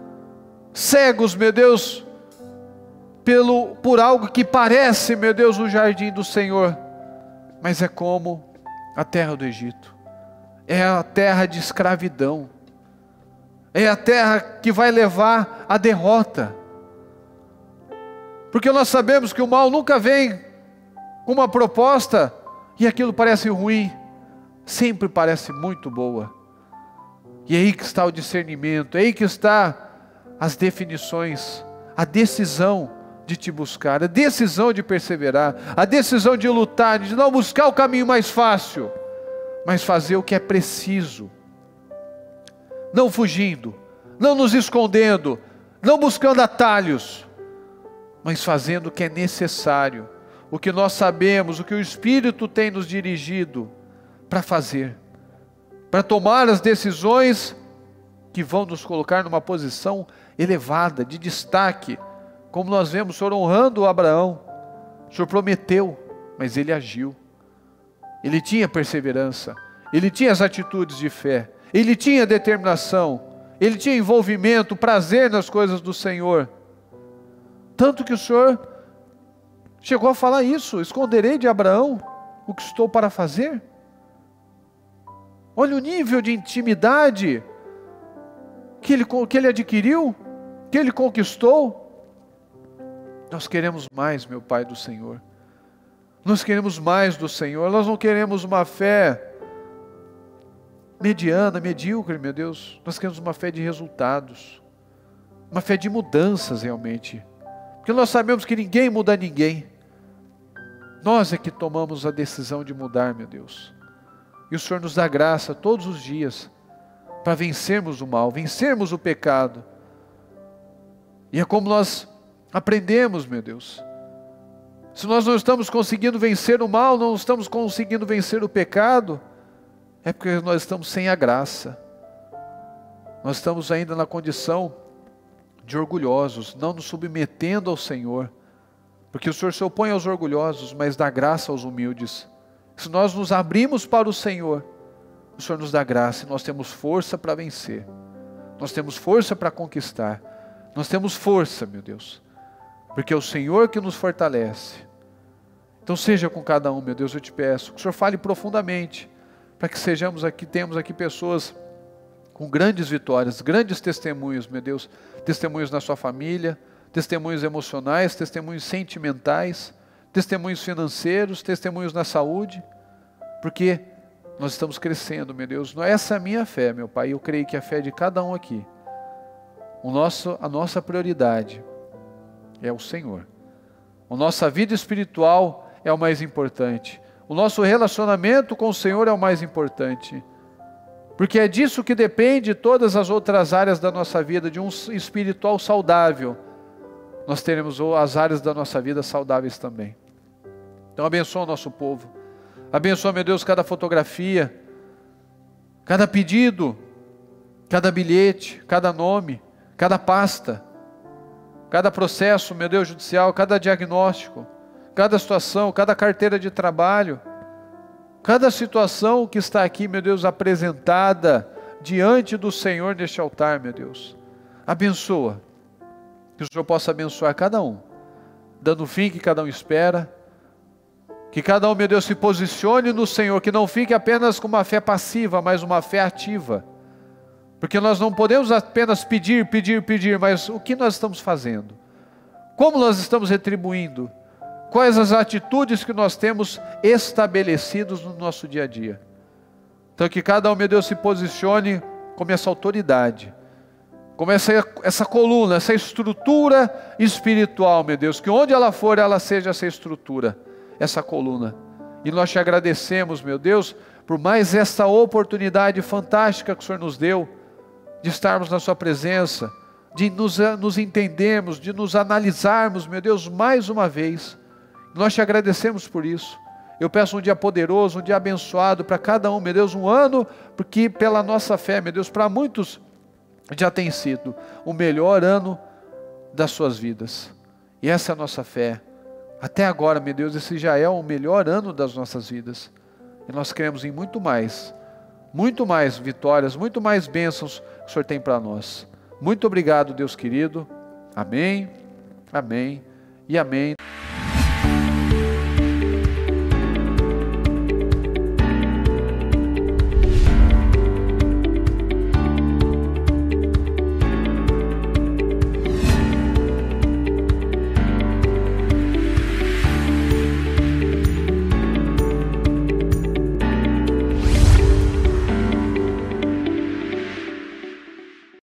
cegos, meu Deus, pelo, por algo que parece, meu Deus, o jardim do Senhor, mas é como a terra do Egito, é a terra de escravidão, é a terra que vai levar à derrota, porque nós sabemos que o mal nunca vem com uma proposta e aquilo parece ruim, sempre parece muito boa. E é aí que está o discernimento, é aí que está as definições, a decisão de te buscar, a decisão de perseverar, a decisão de lutar, de não buscar o caminho mais fácil, mas fazer o que é preciso, não fugindo, não nos escondendo, não buscando atalhos, mas fazendo o que é necessário, o que nós sabemos, o que o Espírito tem nos dirigido para fazer, para tomar as decisões que vão nos colocar numa posição elevada, de destaque, como nós vemos o Senhor honrando Abraão. O Senhor prometeu, mas ele agiu. Ele tinha perseverança, ele tinha as atitudes de fé, ele tinha determinação, ele tinha envolvimento, prazer nas coisas do Senhor. Tanto que o Senhor chegou a falar isso: esconderei de Abraão o que estou para fazer. Olha o nível de intimidade que ele, que ele adquiriu, que ele conquistou. Nós queremos mais, meu Pai do Senhor. Nós queremos mais do Senhor. Nós não queremos uma fé mediana, medíocre, meu Deus. Nós queremos uma fé de resultados, uma fé de mudanças realmente, porque nós sabemos que ninguém muda ninguém. Nós é que tomamos a decisão de mudar, meu Deus. E o Senhor nos dá graça todos os dias para vencermos o mal, vencermos o pecado. E é como nós aprendemos, meu Deus. Se nós não estamos conseguindo vencer o mal, não estamos conseguindo vencer o pecado, é porque nós estamos sem a graça. Nós estamos ainda na condição de orgulhosos, não nos submetendo ao Senhor. Porque o Senhor se opõe aos orgulhosos, mas dá graça aos humildes. Se nós nos abrimos para o Senhor, o Senhor nos dá graça e nós temos força para vencer. Nós temos força para conquistar. Nós temos força, meu Deus, porque é o Senhor que nos fortalece. Então seja com cada um, meu Deus, eu te peço, que o Senhor fale profundamente, para que sejamos aqui, temos aqui pessoas com grandes vitórias, grandes testemunhos, meu Deus, testemunhos na sua família, testemunhos emocionais, testemunhos sentimentais, testemunhos financeiros, testemunhos na saúde, porque nós estamos crescendo, meu Deus. Essa é a minha fé, meu Pai, eu creio que a fé de cada um aqui, o nosso, a nossa prioridade é o Senhor. A nossa vida espiritual é o mais importante. O nosso relacionamento com o Senhor é o mais importante. Porque é disso que depende todas as outras áreas da nossa vida, de um espiritual saudável. Nós teremos as áreas da nossa vida saudáveis também. Então abençoa o nosso povo. Abençoa, meu Deus, cada fotografia, cada pedido, cada bilhete, cada nome, cada pasta, cada processo, meu Deus, judicial, cada diagnóstico, cada situação, cada carteira de trabalho, cada situação que está aqui, meu Deus, apresentada diante do Senhor neste altar, meu Deus. Abençoa, que o Senhor possa abençoar cada um, dando o fim que cada um espera, que cada um, meu Deus, se posicione no Senhor, que não fique apenas com uma fé passiva, mas uma fé ativa. Porque nós não podemos apenas pedir, pedir, pedir, mas o que nós estamos fazendo? Como nós estamos retribuindo? Quais as atitudes que nós temos estabelecidos no nosso dia a dia? Então que cada um, meu Deus, se posicione como essa autoridade, como essa, essa coluna, essa estrutura espiritual, meu Deus, que onde ela for, ela seja essa estrutura, essa coluna. E nós te agradecemos, meu Deus, por mais essa oportunidade fantástica que o Senhor nos deu, de estarmos na sua presença, de nos, nos entendermos, de nos analisarmos, meu Deus, mais uma vez. Nós te agradecemos por isso. Eu peço um dia poderoso, um dia abençoado para cada um, meu Deus, um ano, porque pela nossa fé, meu Deus, para muitos já tem sido o melhor ano das suas vidas. E essa é a nossa fé. Até agora, meu Deus, esse já é o melhor ano das nossas vidas. E nós queremos em muito mais, muito mais vitórias, muito mais bênçãos que o Senhor tem para nós. Muito obrigado, Deus querido. Amém, amém e amém.